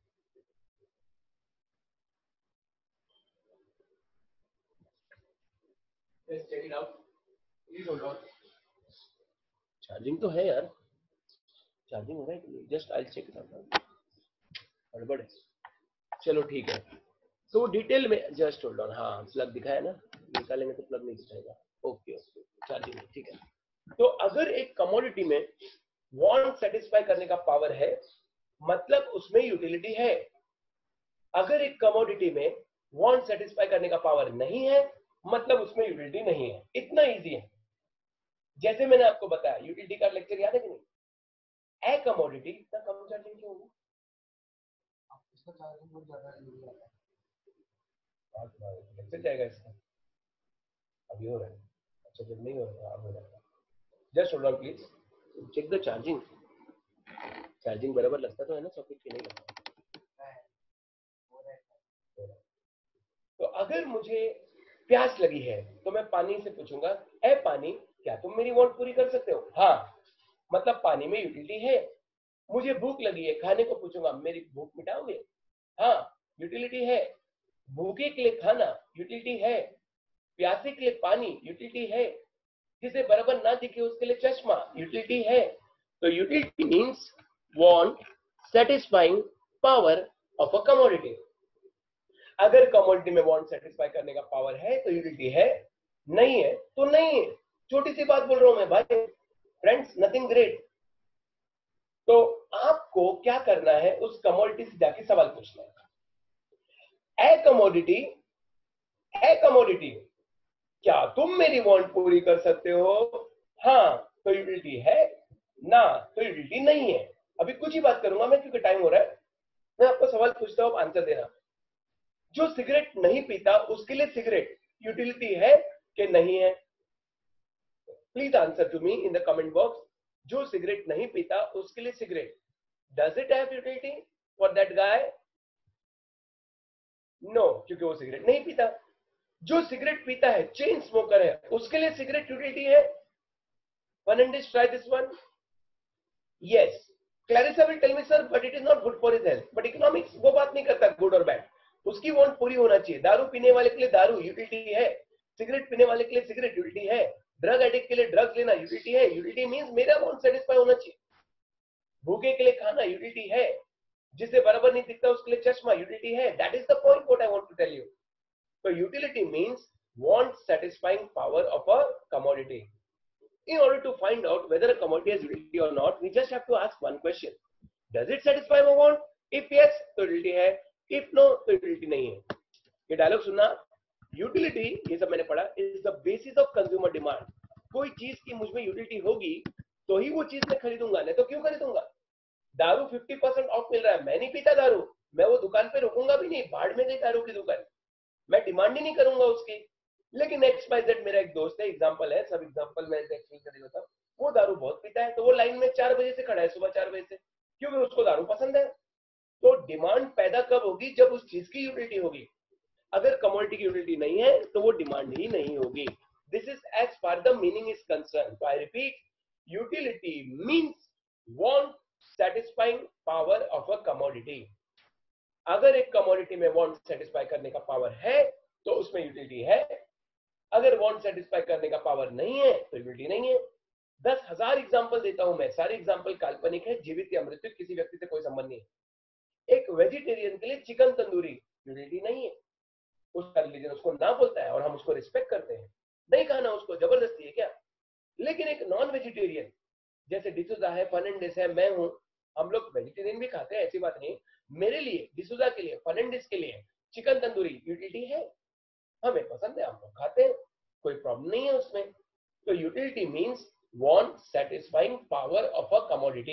Let's check it out. Please hold on. Charging तो है यार. चार्जिंग हो रहा है कि नहीं? Just I check it out. गड़बड़ है. चलो ठीक है. तो डिटेल में जस्ट होल्ड ऑन. हाँ, प्लग दिखाया ना, निकालेंगे तो प्लग नहीं दिखाएगा. ओके ओके, चार्जिंग ठीक है. तो अगर एक कमोडिटी में वांट सेटिस्फाई करने का पावर है, मतलब उसमें यूटिलिटी है. अगर एक कमोडिटी में वांट सेटिस्फाई करने का पावर नहीं है, मतलब उसमें यूटिलिटी नहीं है. इतना इजी है. जैसे मैंने आपको बताया, यूटिलिटी का लेक्चर याद है कि नहीं? ए कमोडिटी इतना कम चार्जिंग क्यों होगा? इसका चार्जिंग बहुत ज्यादा नहीं आता. लेक्चर जाएगा इसका. अभी हो रहा है. अच्छा, जब नहीं हो रहा अब हो रहा है. Just hold on please. Check the charging. Charging बराबर लगता तो है ना सॉकेट की? नहीं लगता. तो अगर मुझे प्यास लगी है तो मैं पानी से पूछूंगा, ए पानी, क्या तुम मेरी वांट पूरी कर सकते हो? हाँ, मतलब पानी में यूटिलिटी है. मुझे भूख लगी है, खाने को पूछूंगा, मेरी भूख मिटाओगे? हाँ, यूटिलिटी है. भूखे के लिए खाना यूटिलिटी है. प्यासे के लिए पानी यूटिलिटी है. जिसे बराबर ना दिखे उसके लिए चश्मा यूटिलिटी है. तो utility means want satisfying power of a commodity. अगर कमोडिटी में वांट सेटिस्फाई करने का पावर है तो यूटिलिटी है, नहीं है तो नहीं है. छोटी सी बात बोल रहा हूं मैं भाई, फ्रेंड्स, नथिंग ग्रेट. तो आपको क्या करना है, उस कमोडिटी से जाके सवाल पूछना है। ए कमोडिटी, क्या तुम मेरी वांट पूरी कर सकते हो? हाँ तो यूटिलिटी है, ना तो यूटिलिटी नहीं है। अभी कुछ ही बात करूंगा मैं, क्योंकि टाइम हो रहा है। मैं आपको सवाल पूछता हूं, आप आंसर देना। जो सिगरेट नहीं पीता उसके लिए सिगरेट यूटिलिटी है कि नहीं है? Please answer to me in the comment box. जो सिगरेट नहीं पीता उसके लिए cigarette, does it have utility for that guy? No, क्योंकि वो सिगरेट नहीं पीता। जो सिगरेट पीता है, चेन स्मोकर है, उसके लिए सिगरेट यूटिलिटी है? Fernandez, try this one. Yes. Clarissa will tell me, sir, but it is not good for his health. But economics वो बात नहीं करता गुड और बैड, उसकी वांट पूरी होना चाहिए। दारू पीने वाले के लिए दारू यूटिलिटी है, सिगरेट पीने वाले के लिए सिगरेट यूटिलिटी है, ड्रग एडिक्ट के लिए ड्रग्स लेना यूटिलिटी है। यूटिलिटी मींस मेरा वांट सेटिस्फाई होना चाहिए। भूखे के लिए खाना यूटिलिटी है, जिसे बराबर नहीं दिखता उसके लिए चश्मा यूटिलिटी है। That is the point what I want to tell you. So utility means want satisfying power of a commodity. In order to find out whether a commodity has utility or not, we just have to ask one question. Does it satisfy my want? If yes, तो utility है. If no, तो utility नहीं है. ये डायलॉग सुनना। Utility, ये सब मैंने पढ़ा, is the basis of consumer demand. कोई चीज की मुझ में यूटिलिटी होगी तो ही वो चीज मैं खरीदूंगा, नहीं तो क्यों खरीदूंगा? दारू 50% ऑफ मिल रहा है, मैं नहीं पीता दारू, मैं वो दुकान पे रुकूंगा भी नहीं, बाढ़ में गई दारू की दुकान, मैं डिमांड ही नहीं करूंगा उसकी। लेकिन XYZ मेरा एक दोस्त है, एग्जांपल है, सब एग्जांपल मैं एक्सप्लेन कर देता हूं। वो दारू बहुत पीता है, तो वो लाइन में 4 बजे से खड़ा है, सुबह 4 बजे से, क्योंकि उसको दारू पसंद है। तो डिमांड पैदा कब होगी? जब उस चीज की यूटिलिटी होगी। अगर कमोडिटी की यूटिलिटी नहीं है तो वो डिमांड ही नहीं होगी। This is as far the meaning is concern. तो I repeat, utility means want satisfying power of a commodity. अगर एक कमोडिटी में वांट सेटिस्फाई करने का पावर है तो उसमें यूटिलिटी है, अगर वांट सेटिस्फाई करने का पावर नहीं है तो यूटिलिटी नहीं है। 10,000 एग्जांपल देता हूं मैं, सारे एग्जांपल काल्पनिक है, जीवित या मृत्यु, किसी व्यक्ति से कोई संबंध नहीं है। एक वेजिटेरियन के लिए चिकन तंदूरी यूटिलिटी नहीं है, उसका रिलीजन उसको ना बोलता है और हम उसको रिस्पेक्ट करते हैं, नहीं खाना उसको जबरदस्ती है क्या? लेकिन एक नॉन वेजिटेरियन जैसे डिसूजा है, फर्नांडिस है, मैं हूं, हम लोग वेजिटेरियन भी खाते हैं, ऐसी बात नहीं। मेरे लिए, डिसूजा के लिए, फर्नांडिस के लिए चिकन तंदूरी यूटिलिटी है, हमें पसंद है, हम लोग खाते हैं, कोई प्रॉब्लम नहीं है उसमें। तो utility means want satisfying power of a commodity.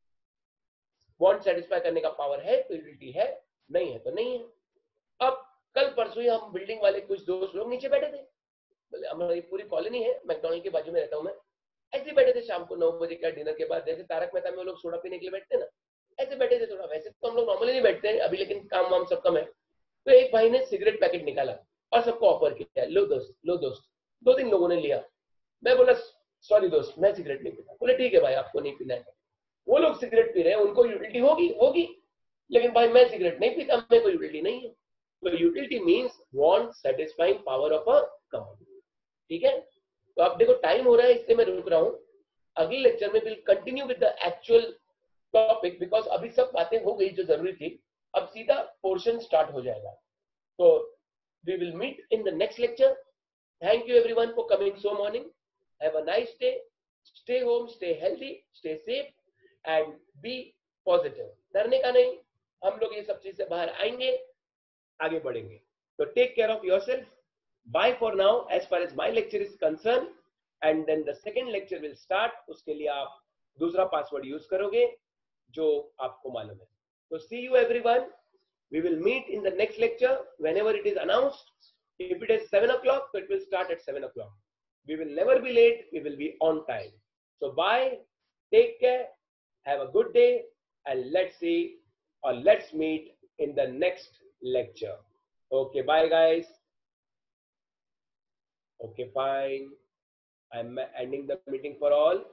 Want satisfy करने का पावर है तो यूटिलिटी है, नहीं है तो नहीं है। अब कल परसों ही हम बिल्डिंग वाले कुछ दोस्त लोग नीचे बैठे थे, बोले हमारी पूरी कॉलोनी है, मैकडॉनल्ड के बाजू में रहता हूं मैं, ऐसे बैठे थे शाम को 9 बजे का डिनर के बाद, जैसे तारक मेहता में वो लोग सोडा पीने के लिए बैठते हैं ना, ऐसे बैठे थे थोड़ा। वैसे तो हम लोग नॉर्मली नहीं बैठते हैं अभी, लेकिन काम वाम सब कम है। तो एक भाई ने सिगरेट पैकेट निकाला और सबको ऑफर किया, लो दोस्त, लो दोस्त। 2-3 लोगों ने लिया। मैं बोला सॉरी दोस्त, मैं सिगरेट नहीं पीता। बोले ठीक है भाई, आपको नहीं पीना है। वो लोग सिगरेट पी रहे हैं, उनको यूटिलिटी होगी होगी, लेकिन भाई मैं सिगरेट नहीं पीता, मेरे को यूटिलिटी नहीं है। तो utility means want satisfying power of a commodity. ठीक है, तो आप देखो टाइम हो रहा है, इसलिए मैं रुक रहा हूं। अगले लेक्चर में will continue with the actual topic, because अभी सब बातें हो गई जो जरूरी थी, अब सीधा पोर्शन स्टार्ट हो जाएगा। तो we will meet in the next lecture. Thank you everyone for coming so morning. Have a nice day, stay home, stay healthy, stay safe and be positive. डरने का नहीं, हम लोग ये सब चीज से बाहर आएंगे, आगे बढ़ेंगे। तो take care of yourself, bye for now as far as my lecture is concern, and then the second lecture will start. उसके लिए आप दूसरा पासवर्ड यूज करोगे जो आपको मालूम है। तो see you everyone, we will meet in the next lecture whenever it is announced. If it is 7 o'clock, so it will start at 7 o'clock. We will never be late, we will be on time. So bye, take care, have a good day, and let's see or let's meet in the next lecture. Okay, bye guys. Okay, fine. I'm ending the meeting for all.